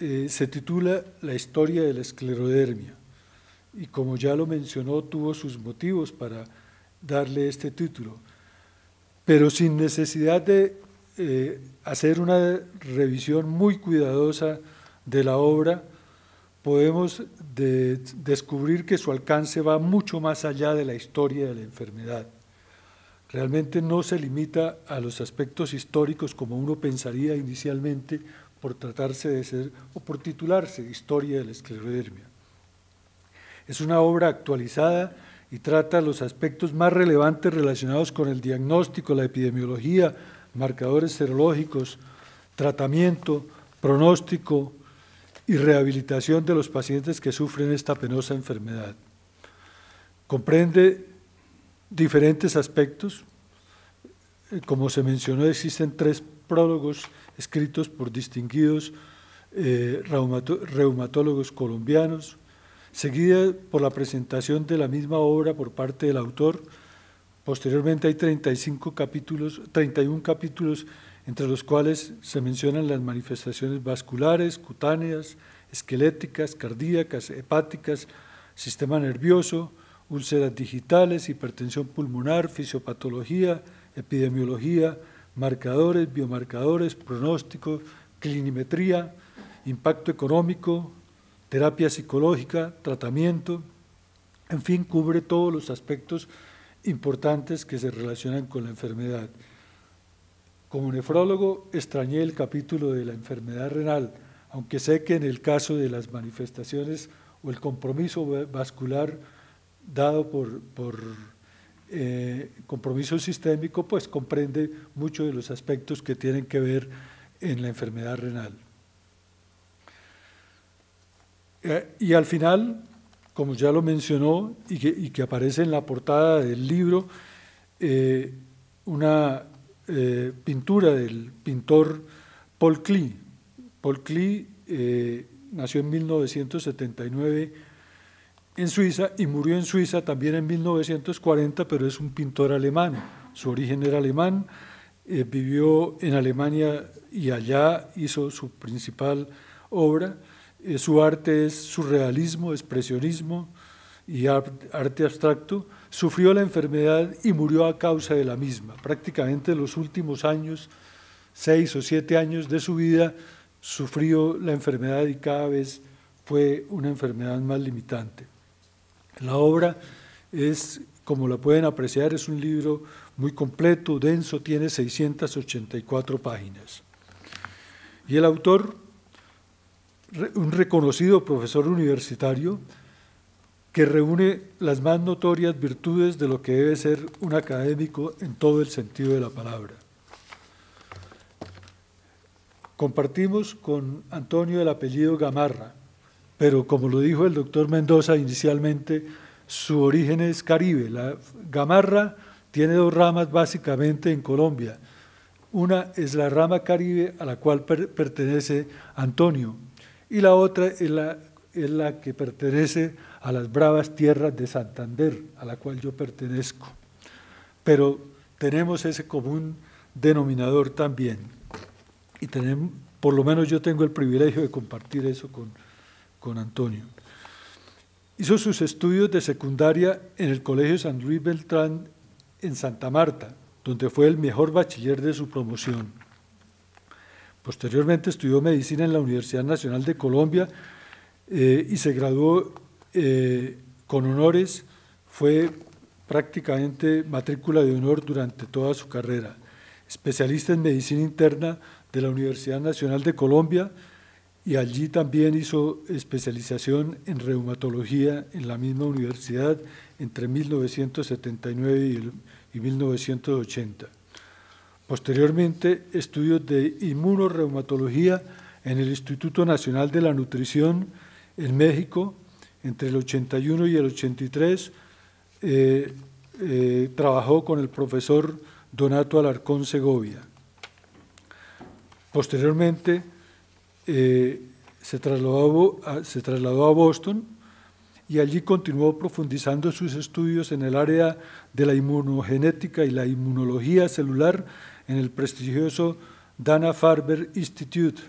eh, se titula La historia de la esclerodermia y, como ya lo mencionó, tuvo sus motivos para darle este título, pero sin necesidad de eh, hacer una revisión muy cuidadosa de la obra, podemos de, descubrir que su alcance va mucho más allá de la historia de la enfermedad. Realmente no se limita a los aspectos históricos como uno pensaría inicialmente por tratarse de ser o por titularse Historia de la esclerodermia. Es una obra actualizada y trata los aspectos más relevantes relacionados con el diagnóstico, la epidemiología, marcadores serológicos, tratamiento, pronóstico y rehabilitación de los pacientes que sufren esta penosa enfermedad. Comprende diferentes aspectos. Como se mencionó, existen tres prólogos escritos por distinguidos eh, reumatólogos colombianos, seguida por la presentación de la misma obra por parte del autor. Posteriormente hay treinta y cinco capítulos, treinta y uno capítulos, entre los cuales se mencionan las manifestaciones vasculares, cutáneas, esqueléticas, cardíacas, hepáticas, sistema nervioso, úlceras digitales, hipertensión pulmonar, fisiopatología, epidemiología, marcadores, biomarcadores, pronóstico, clinimetría, impacto económico, terapia psicológica, tratamiento, en fin, cubre todos los aspectos importantes que se relacionan con la enfermedad. Como nefrólogo, extrañé el capítulo de la enfermedad renal, aunque sé que en el caso de las manifestaciones o el compromiso vascular dado por, por eh, compromiso sistémico, pues comprende muchos de los aspectos que tienen que ver en la enfermedad renal. Eh, y al final, como ya lo mencionó y que, y que aparece en la portada del libro, eh, una eh, pintura del pintor Paul Klee. Paul Klee eh, nació en mil novecientos setenta y nueve en Suiza y murió en Suiza también en mil novecientos cuarenta, pero es un pintor alemán. Su origen era alemán, eh, vivió en Alemania y allá hizo su principal obra. Eh, su arte es surrealismo, expresionismo y arte abstracto. Sufrió la enfermedad y murió a causa de la misma. Prácticamente los últimos años, seis o siete años de su vida, sufrió la enfermedad y cada vez fue una enfermedad más limitante. La obra es, como la pueden apreciar, es un libro muy completo, denso, tiene seiscientas ochenta y cuatro páginas. Y el autor, un reconocido profesor universitario, que reúne las más notorias virtudes de lo que debe ser un académico en todo el sentido de la palabra. Compartimos con Antonio el apellido Gamarra, pero como lo dijo el doctor Mendoza inicialmente, su origen es caribe. La Gamarra tiene dos ramas básicamente en Colombia. Una es la rama caribe a la cual per pertenece Antonio y la otra es la, es la que pertenece a las bravas tierras de Santander, a la cual yo pertenezco. Pero tenemos ese común denominador también y tenemos, por lo menos yo tengo el privilegio de compartir eso con con Antonio. Hizo sus estudios de secundaria en el Colegio San Luis Beltrán en Santa Marta, donde fue el mejor bachiller de su promoción. Posteriormente estudió medicina en la Universidad Nacional de Colombia eh, y se graduó eh, con honores, fue prácticamente matrícula de honor durante toda su carrera. Especialista en medicina interna de la Universidad Nacional de Colombia, y allí también hizo especialización en reumatología en la misma universidad entre mil novecientos setenta y nueve y, el, y mil novecientos ochenta. Posteriormente, estudios de inmunorreumatología en el Instituto Nacional de la Nutrición en México entre el ochenta y uno y el ochenta y tres. Eh, eh, trabajó con el profesor Donato Alarcón Segovia. Posteriormente, Eh, se, trasladó a, se trasladó a Boston y allí continuó profundizando sus estudios en el área de la inmunogenética y la inmunología celular en el prestigioso Dana-Farber Institute,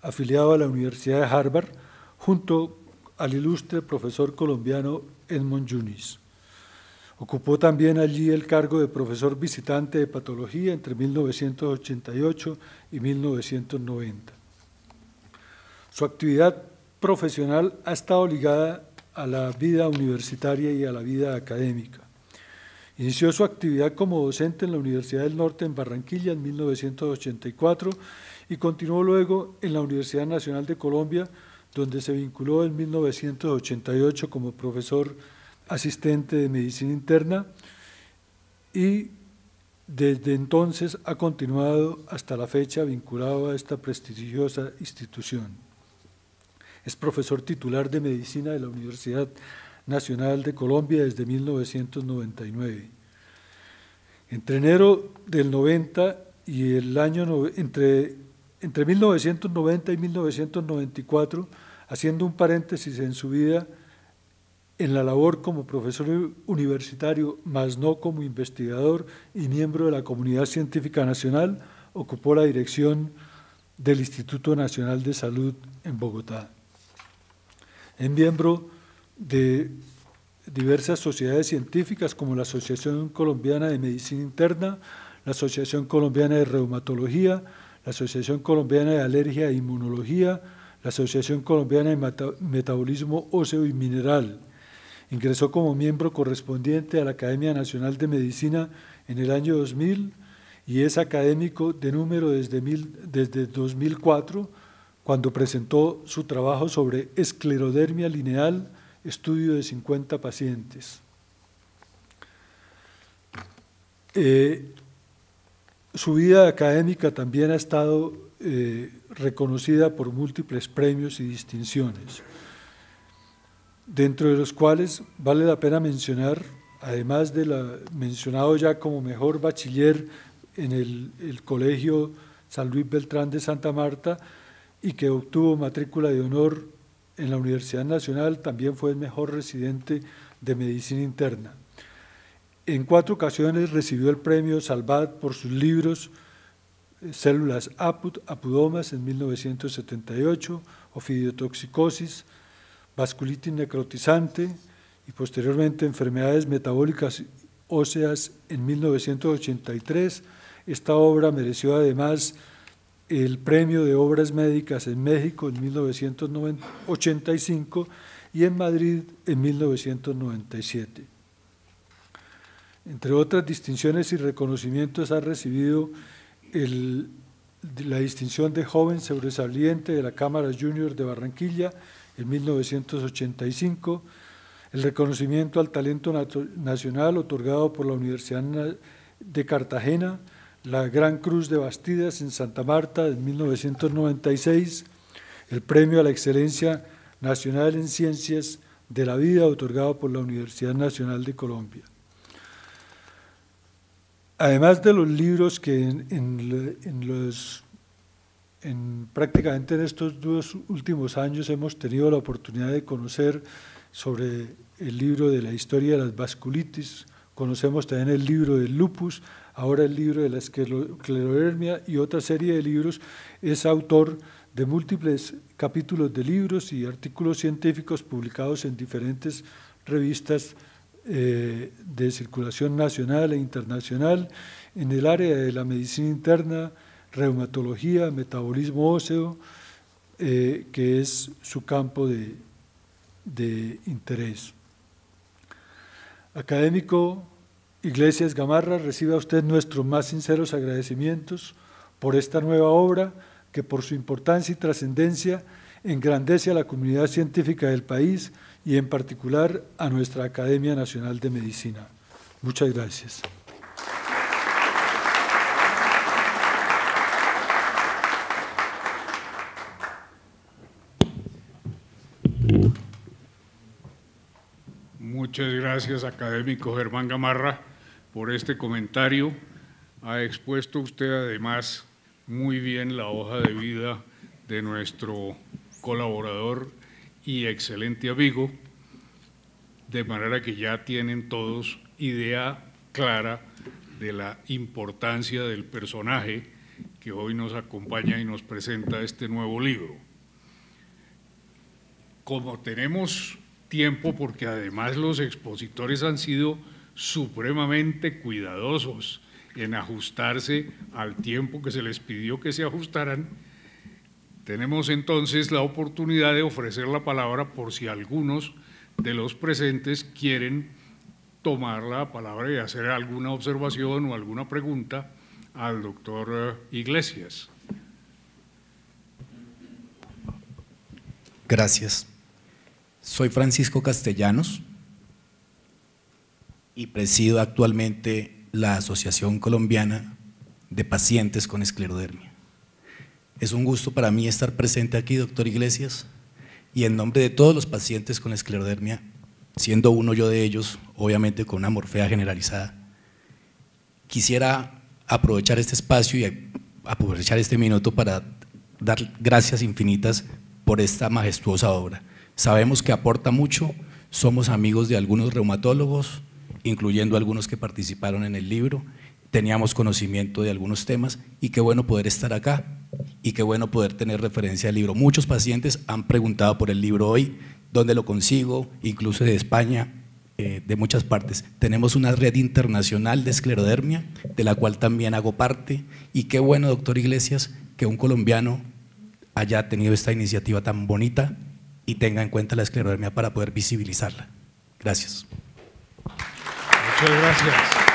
afiliado a la Universidad de Harvard, junto al ilustre profesor colombiano Edmond Yunis. Ocupó también allí el cargo de profesor visitante de patología entre mil novecientos ochenta y ocho y mil novecientos noventa. Su actividad profesional ha estado ligada a la vida universitaria y a la vida académica. Inició su actividad como docente en la Universidad del Norte en Barranquilla en mil novecientos ochenta y cuatro y continuó luego en la Universidad Nacional de Colombia, donde se vinculó en mil novecientos ochenta y ocho como profesor asistente de medicina interna y desde entonces ha continuado hasta la fecha vinculado a esta prestigiosa institución. Es profesor titular de Medicina de la Universidad Nacional de Colombia desde mil novecientos noventa y nueve. Entre enero del noventa y el año entre, entre mil novecientos noventa y mil novecientos noventa y cuatro, haciendo un paréntesis en su vida, en la labor como profesor universitario, más no como investigador y miembro de la Comunidad Científica Nacional, ocupó la dirección del Instituto Nacional de Salud en Bogotá. Es miembro de diversas sociedades científicas como la Asociación Colombiana de Medicina Interna, la Asociación Colombiana de Reumatología, la Asociación Colombiana de Alergia e Inmunología, la Asociación Colombiana de Metabolismo Óseo y Mineral. Ingresó como miembro correspondiente a la Academia Nacional de Medicina en el año dos mil y es académico de número desde, mil, desde dos mil cuatro, cuando presentó su trabajo sobre esclerodermia lineal, estudio de cincuenta pacientes. Eh, su vida académica también ha estado eh, reconocida por múltiples premios y distinciones, dentro de los cuales vale la pena mencionar, además de la mencionado ya como mejor bachiller en el, el Colegio San Luis Beltrán de Santa Marta, y que obtuvo matrícula de honor en la Universidad Nacional, también fue el mejor residente de medicina interna. En cuatro ocasiones recibió el premio Salvat por sus libros Células Apud, Apudomas en mil novecientos setenta y ocho, Ofidiotoxicosis, Vasculitis necrotizante y posteriormente Enfermedades metabólicas óseas en mil novecientos ochenta y tres. Esta obra mereció además el Premio de Obras Médicas en México en mil novecientos ochenta y cinco y en Madrid en mil novecientos noventa y siete. Entre otras distinciones y reconocimientos ha recibido el, la distinción de Joven Sobresaliente de la Cámara Junior de Barranquilla en mil novecientos ochenta y cinco, el reconocimiento al talento nacional otorgado por la Universidad de Cartagena, la Gran Cruz de Bastidas en Santa Marta en mil novecientos noventa y seis, el Premio a la Excelencia Nacional en Ciencias de la Vida otorgado por la Universidad Nacional de Colombia. Además de los libros que en, en, en los, en, prácticamente en estos dos últimos años hemos tenido la oportunidad de conocer sobre el libro de la historia de las vasculitis, conocemos también el libro del lupus, ahora el libro de la esclerodermia y otra serie de libros. Es autor de múltiples capítulos de libros y artículos científicos publicados en diferentes revistas eh, de circulación nacional e internacional en el área de la medicina interna, reumatología, metabolismo óseo, eh, que es su campo de, de interés. Académico Iglesias Gamarra, reciba usted nuestros más sinceros agradecimientos por esta nueva obra que por su importancia y trascendencia engrandece a la comunidad científica del país y en particular a nuestra Academia Nacional de Medicina. Muchas gracias. Muchas gracias, académico Germán Gamarra, por este comentario. Ha expuesto usted además muy bien la hoja de vida de nuestro colaborador y excelente amigo, de manera que ya tienen todos idea clara de la importancia del personaje que hoy nos acompaña y nos presenta este nuevo libro. Como tenemos tiempo, porque además los expositores han sido supremamente cuidadosos en ajustarse al tiempo que se les pidió que se ajustaran, tenemos entonces la oportunidad de ofrecer la palabra por si algunos de los presentes quieren tomar la palabra y hacer alguna observación o alguna pregunta al doctor Iglesias. Gracias. Soy Francisco Castellanos y presido actualmente la Asociación Colombiana de Pacientes con Esclerodermia. Es un gusto para mí estar presente aquí, doctor Iglesias, y en nombre de todos los pacientes con esclerodermia, siendo uno yo de ellos, obviamente con una morfea generalizada, quisiera aprovechar este espacio y aprovechar este minuto para dar gracias infinitas por esta majestuosa obra. Sabemos que aporta mucho, somos amigos de algunos reumatólogos, incluyendo algunos que participaron en el libro, teníamos conocimiento de algunos temas y qué bueno poder estar acá y qué bueno poder tener referencia al libro. Muchos pacientes han preguntado por el libro hoy, dónde lo consigo, incluso de España, eh, de muchas partes. Tenemos una red internacional de esclerodermia, de la cual también hago parte, y qué bueno, doctor Iglesias, que un colombiano haya tenido esta iniciativa tan bonita y tenga en cuenta la esclerodermia para poder visibilizarla. Gracias. Muchas gracias.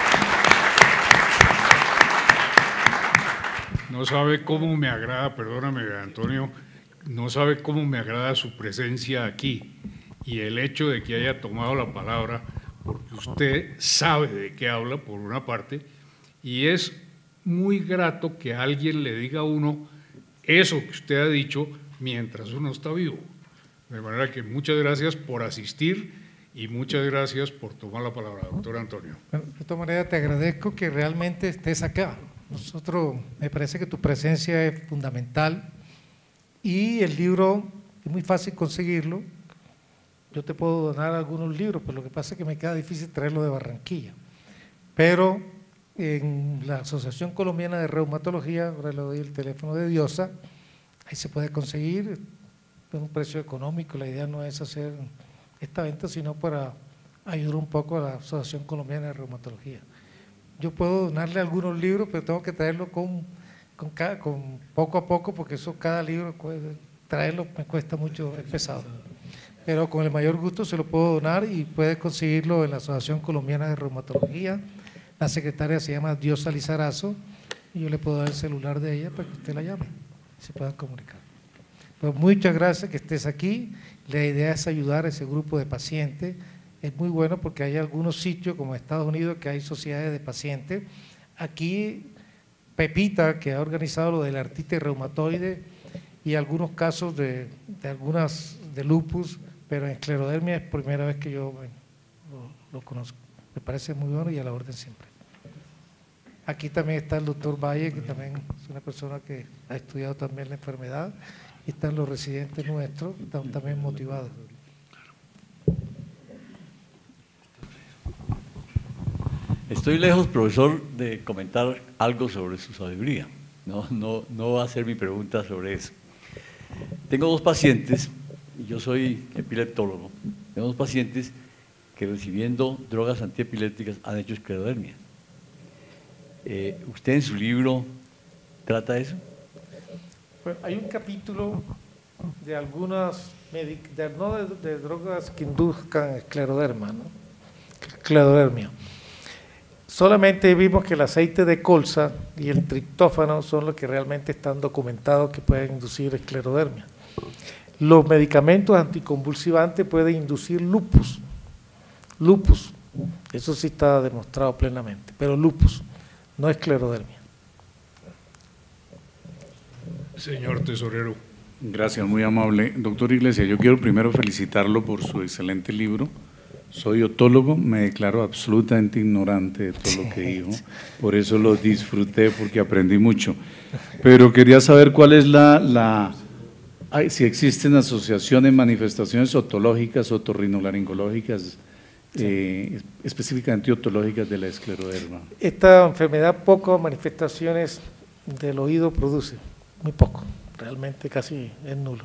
No sabe cómo me agrada, perdóname Antonio, no sabe cómo me agrada su presencia aquí y el hecho de que haya tomado la palabra, porque usted sabe de qué habla, por una parte, y es muy grato que alguien le diga a uno eso que usted ha dicho mientras uno está vivo. De manera que muchas gracias por asistir y muchas gracias por tomar la palabra, doctor Antonio. Bueno, de todas maneras, te agradezco que realmente estés acá. Nosotros, me parece que tu presencia es fundamental y el libro es muy fácil conseguirlo. Yo te puedo donar algunos libros, pero lo que pasa es que me queda difícil traerlo de Barranquilla. Pero en la Asociación Colombiana de Reumatología, ahora le doy el teléfono de Diosa, ahí se puede conseguir con un precio económico. La idea no es hacer esta venta, sino para ayudar un poco a la Asociación Colombiana de Reumatología. Yo puedo donarle algunos libros, pero tengo que traerlo con, con, cada, con poco a poco, porque eso cada libro, traerlo me cuesta mucho, es pesado. Pero con el mayor gusto se lo puedo donar y puede conseguirlo en la Asociación Colombiana de Reumatología. La secretaria se llama Diosa Lizarazo y yo le puedo dar el celular de ella para que usted la llame y se puedan comunicar. Pues muchas gracias que estés aquí. La idea es ayudar a ese grupo de pacientes. Es muy bueno porque hay algunos sitios como Estados Unidos que hay sociedades de pacientes. Aquí Pepita, que ha organizado lo del artritis reumatoide y algunos casos de, de algunas de lupus, pero en esclerodermia es primera vez que yo lo, lo conozco. Me parece muy bueno y a la orden siempre. Aquí también está el doctor Valle, que también es una persona que ha estudiado también la enfermedad, y están los residentes nuestros, que están también motivados. Estoy lejos, profesor, de comentar algo sobre su sabiduría. No, no, no va a ser mi pregunta sobre eso. Tengo dos pacientes, y yo soy epileptólogo, tengo dos pacientes que recibiendo drogas antiepilépticas han hecho esclerodermia. Eh, ¿Usted en su libro trata eso? Pues hay un capítulo de algunas, de, no de, de drogas que induzcan escleroderma, ¿no? esclerodermia. Solamente vimos que el aceite de colza y el triptófano son los que realmente están documentados que pueden inducir esclerodermia. Los medicamentos anticonvulsivantes pueden inducir lupus, lupus, eso sí está demostrado plenamente, pero lupus, no esclerodermia. Señor tesorero. Gracias, muy amable. Doctor Iglesias, yo quiero primero felicitarlo por su excelente libro. Soy otólogo, me declaro absolutamente ignorante de todo lo que dijo, por eso lo disfruté, porque aprendí mucho. Pero quería saber cuál es la, la ay, si existen asociaciones, manifestaciones otológicas, otorrinolaringológicas, eh, específicamente otológicas de la escleroderma. Esta enfermedad, pocas manifestaciones del oído produce, muy poco, realmente casi es nulo.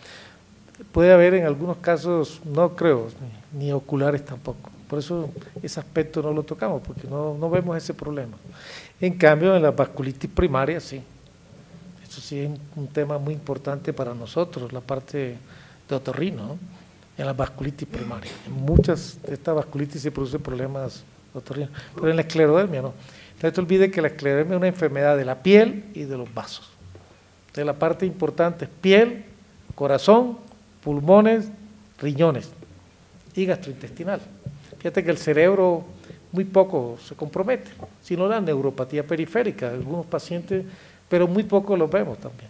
Puede haber en algunos casos, no creo, ni, ni oculares tampoco. Por eso ese aspecto no lo tocamos, porque no, no vemos ese problema. En cambio, en la vasculitis primaria, sí. Eso sí es un tema muy importante para nosotros, la parte de otorrino, ¿no? En la vasculitis primaria. En muchas de estas vasculitis se producen problemas otorrinos, pero en la esclerodermia no. No te olvides que la esclerodermia es una enfermedad de la piel y de los vasos. Entonces la parte importante es piel, corazón, pulmones, riñones y gastrointestinal. Fíjate que el cerebro muy poco se compromete, sino la neuropatía periférica, algunos pacientes, pero muy poco los vemos también.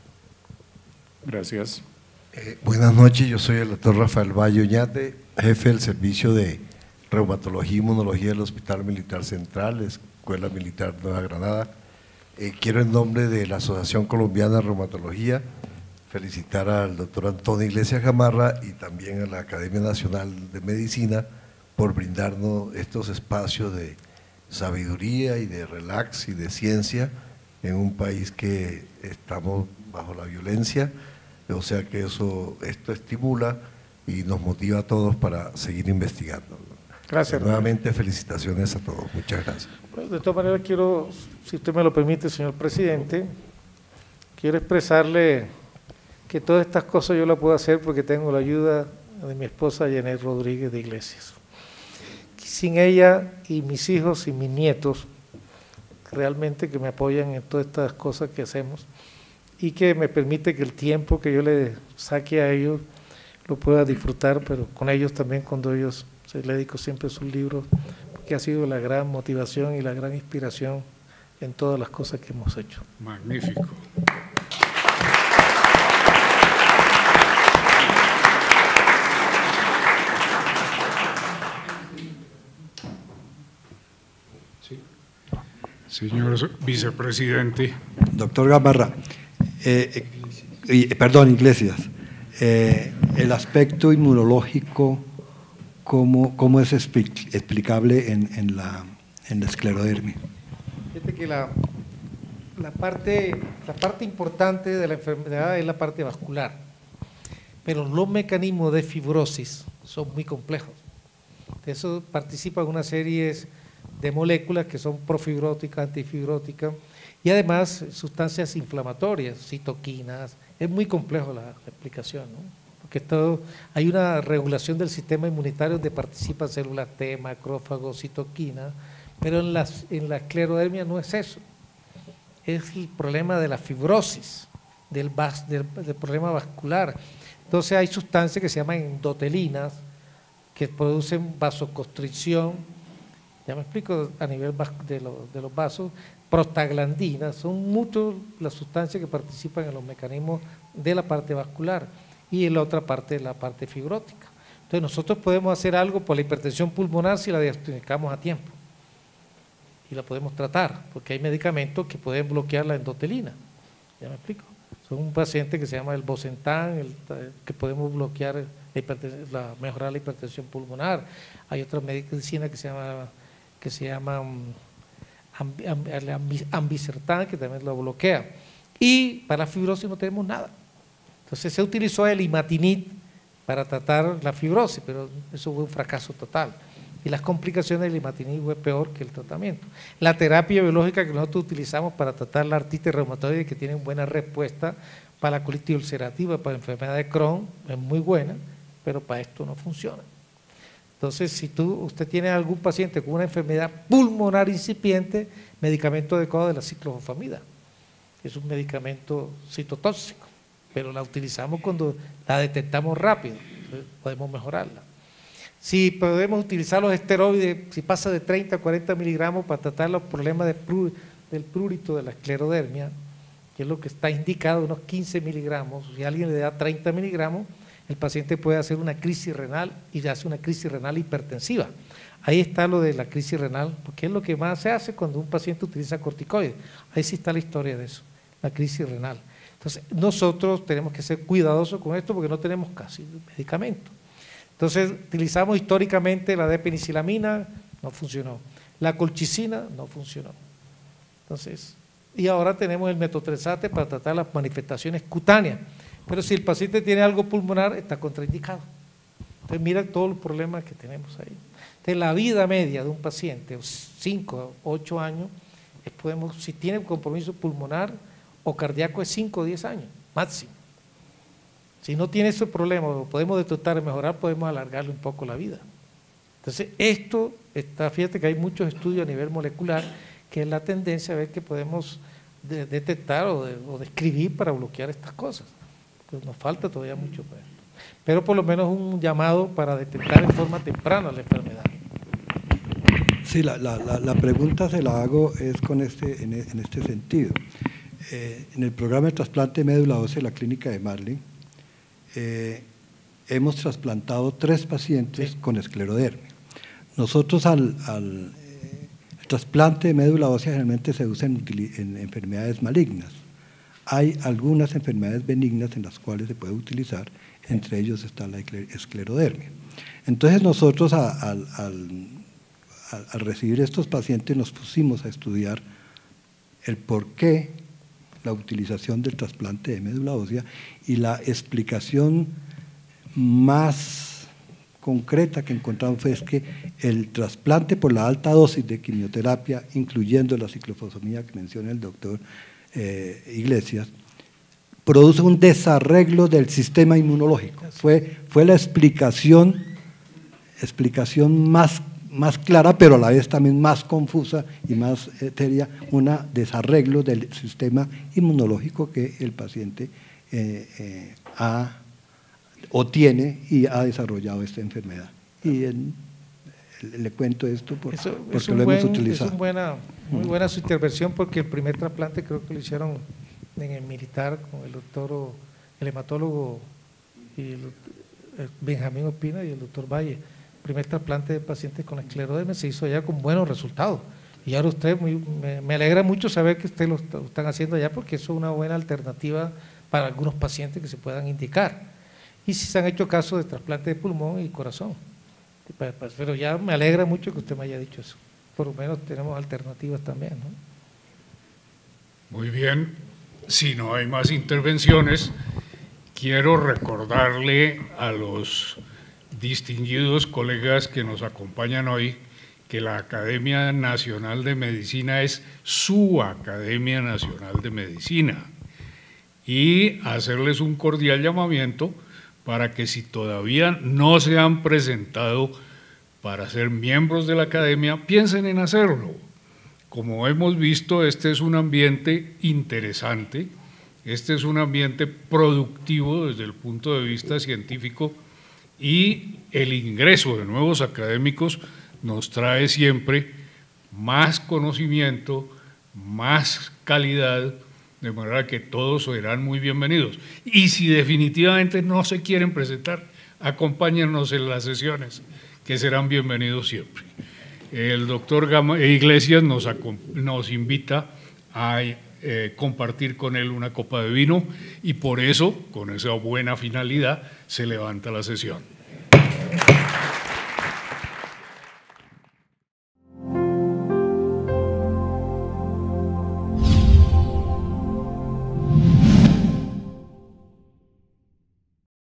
Gracias. Eh, buenas noches, yo soy el doctor Rafael Valle Oñate, jefe del servicio de reumatología y inmunología del Hospital Militar Central, Escuela Militar Nueva Granada. Eh, quiero en nombre de la Asociación Colombiana de Reumatología felicitar al doctor Antonio Iglesias Gamarra y también a la Academia Nacional de Medicina por brindarnos estos espacios de sabiduría y de relax y de ciencia en un país que estamos bajo la violencia, o sea que eso, esto estimula y nos motiva a todos para seguir investigando. Gracias. Nuevamente felicitaciones a todos, muchas gracias. Pues de todas maneras quiero, si usted me lo permite, señor presidente, quiero expresarle que todas estas cosas yo las puedo hacer porque tengo la ayuda de mi esposa Yenet Rodríguez de Iglesias. Sin ella y mis hijos y mis nietos, realmente que me apoyan en todas estas cosas que hacemos y que me permite que el tiempo que yo le saque a ellos lo pueda disfrutar, pero con ellos también cuando ellos, se le dedico siempre sus libros, porque ha sido la gran motivación y la gran inspiración en todas las cosas que hemos hecho. Magnífico. Señor vicepresidente. Doctor Gamarra, eh, eh, perdón, Iglesias, eh, el aspecto inmunológico, ¿cómo, cómo es explicable en, en, la, en la esclerodermia? Fíjate que la, la, parte, la parte importante de la enfermedad es la parte vascular, pero los mecanismos de fibrosis son muy complejos. De eso participan una serie de moléculas que son profibróticas, antifibróticas y además sustancias inflamatorias, citoquinas. Es muy complejo la, la explicación, ¿no? Porque todo, hay una regulación del sistema inmunitario donde participan células T, macrófagos, citoquinas, pero en, las, en la esclerodermia no es eso. Es el problema de la fibrosis, del, vas, del, del problema vascular. Entonces hay sustancias que se llaman endotelinas que producen vasoconstricción. Ya me explico a nivel de, lo, de los vasos, prostaglandinas, son muchas las sustancias que participan en los mecanismos de la parte vascular y en la otra parte de la parte fibrótica. Entonces nosotros podemos hacer algo por la hipertensión pulmonar si la diagnosticamos a tiempo y la podemos tratar, porque hay medicamentos que pueden bloquear la endotelina. Ya me explico. Son un paciente que se llama el Bosentan, el, que podemos bloquear, la, la mejorar la hipertensión pulmonar. Hay otra medicina que se llama que se llama um, ambisertán, que también lo bloquea. Y para la fibrosis no tenemos nada. Entonces se utilizó el imatinib para tratar la fibrosis, pero eso fue un fracaso total. Y las complicaciones del imatinib fue peor que el tratamiento. La terapia biológica que nosotros utilizamos para tratar la artritis reumatoide, que tiene buena respuesta para la colitis ulcerativa, para la enfermedad de Crohn, es muy buena, pero para esto no funciona. Entonces, si tú, usted tiene algún paciente con una enfermedad pulmonar incipiente, medicamento adecuado de la ciclofosfamida. Es un medicamento citotóxico, pero la utilizamos cuando la detectamos rápido, podemos mejorarla. Si podemos utilizar los esteroides, si pasa de treinta a cuarenta miligramos para tratar los problemas de prur, del prurito de la esclerodermia, que es lo que está indicado, unos quince miligramos, si alguien le da treinta miligramos, el paciente puede hacer una crisis renal y hace una crisis renal hipertensiva. Ahí está lo de la crisis renal, porque es lo que más se hace cuando un paciente utiliza corticoides. Ahí sí está la historia de eso, la crisis renal. Entonces, nosotros tenemos que ser cuidadosos con esto porque no tenemos casi medicamento. Entonces, utilizamos históricamente la D-penicilamina, no funcionó. La colchicina no funcionó. Entonces, y ahora tenemos el metotrexate para tratar las manifestaciones cutáneas. Pero si el paciente tiene algo pulmonar, está contraindicado. Entonces, mira todos los problemas que tenemos ahí. Entonces, la vida media de un paciente, cinco o ocho años, es, podemos, si tiene un compromiso pulmonar o cardíaco, es cinco o diez años, máximo. Si no tiene esos problemas, lo podemos detectar y mejorar, podemos alargarle un poco la vida. Entonces, esto está, fíjate que hay muchos estudios a nivel molecular, que es la tendencia a ver que podemos de, detectar o, de, o describir para bloquear estas cosas. Pues nos falta todavía mucho para esto. Pero por lo menos un llamado para detectar en forma temprana la enfermedad. Sí, la, la, la pregunta se la hago es con este, en, en este sentido. Eh, en el programa de trasplante de médula ósea de la clínica de Marley, eh, hemos trasplantado tres pacientes sí. con esclerodermia. Nosotros al, al eh, el trasplante de médula ósea generalmente se usa en, en enfermedades malignas. Hay algunas enfermedades benignas en las cuales se puede utilizar, entre ellos está la esclerodermia. Entonces nosotros a, a, al, al, al recibir estos pacientes nos pusimos a estudiar el por qué la utilización del trasplante de médula ósea, y la explicación más concreta que encontramos fue es que el trasplante por la alta dosis de quimioterapia, incluyendo la ciclofosfamida que menciona el doctor eh, Iglesias, produce un desarreglo del sistema inmunológico. Fue, fue la explicación, explicación más, más clara, pero a la vez también más confusa y más etérea, un desarreglo del sistema inmunológico que el paciente eh, eh, ha o tiene y ha desarrollado esta enfermedad. Y en, le cuento esto por, eso, porque lo buen, hemos utilizado. Es buena, muy buena su intervención, porque el primer trasplante creo que lo hicieron en el militar con el doctor, el hematólogo y el, el Benjamín Ospina y el doctor Valle. El primer trasplante de pacientes con esclerodermia se hizo allá con buenos resultados. Y ahora usted, muy, me, me alegra mucho saber que ustedes lo, lo están haciendo allá, porque eso es una buena alternativa para algunos pacientes que se puedan indicar. Y si se han hecho casos de trasplante de pulmón y corazón. Pero ya me alegra mucho que usted me haya dicho eso. Por lo menos tenemos alternativas también, ¿no? Muy bien. Si no hay más intervenciones, quiero recordarle a los distinguidos colegas que nos acompañan hoy que la Academia Nacional de Medicina es su Academia Nacional de Medicina, y hacerles un cordial llamamiento para que, si todavía no se han presentado para ser miembros de la Academia, piensen en hacerlo. Como hemos visto, este es un ambiente interesante, este es un ambiente productivo desde el punto de vista científico, y el ingreso de nuevos académicos nos trae siempre más conocimiento, más calidad, de manera que todos serán muy bienvenidos. Y si definitivamente no se quieren presentar, acompáñennos en las sesiones, que serán bienvenidos siempre. El doctor Iglesias nos, nos invita a eh, compartir con él una copa de vino, y por eso, con esa buena finalidad, se levanta la sesión.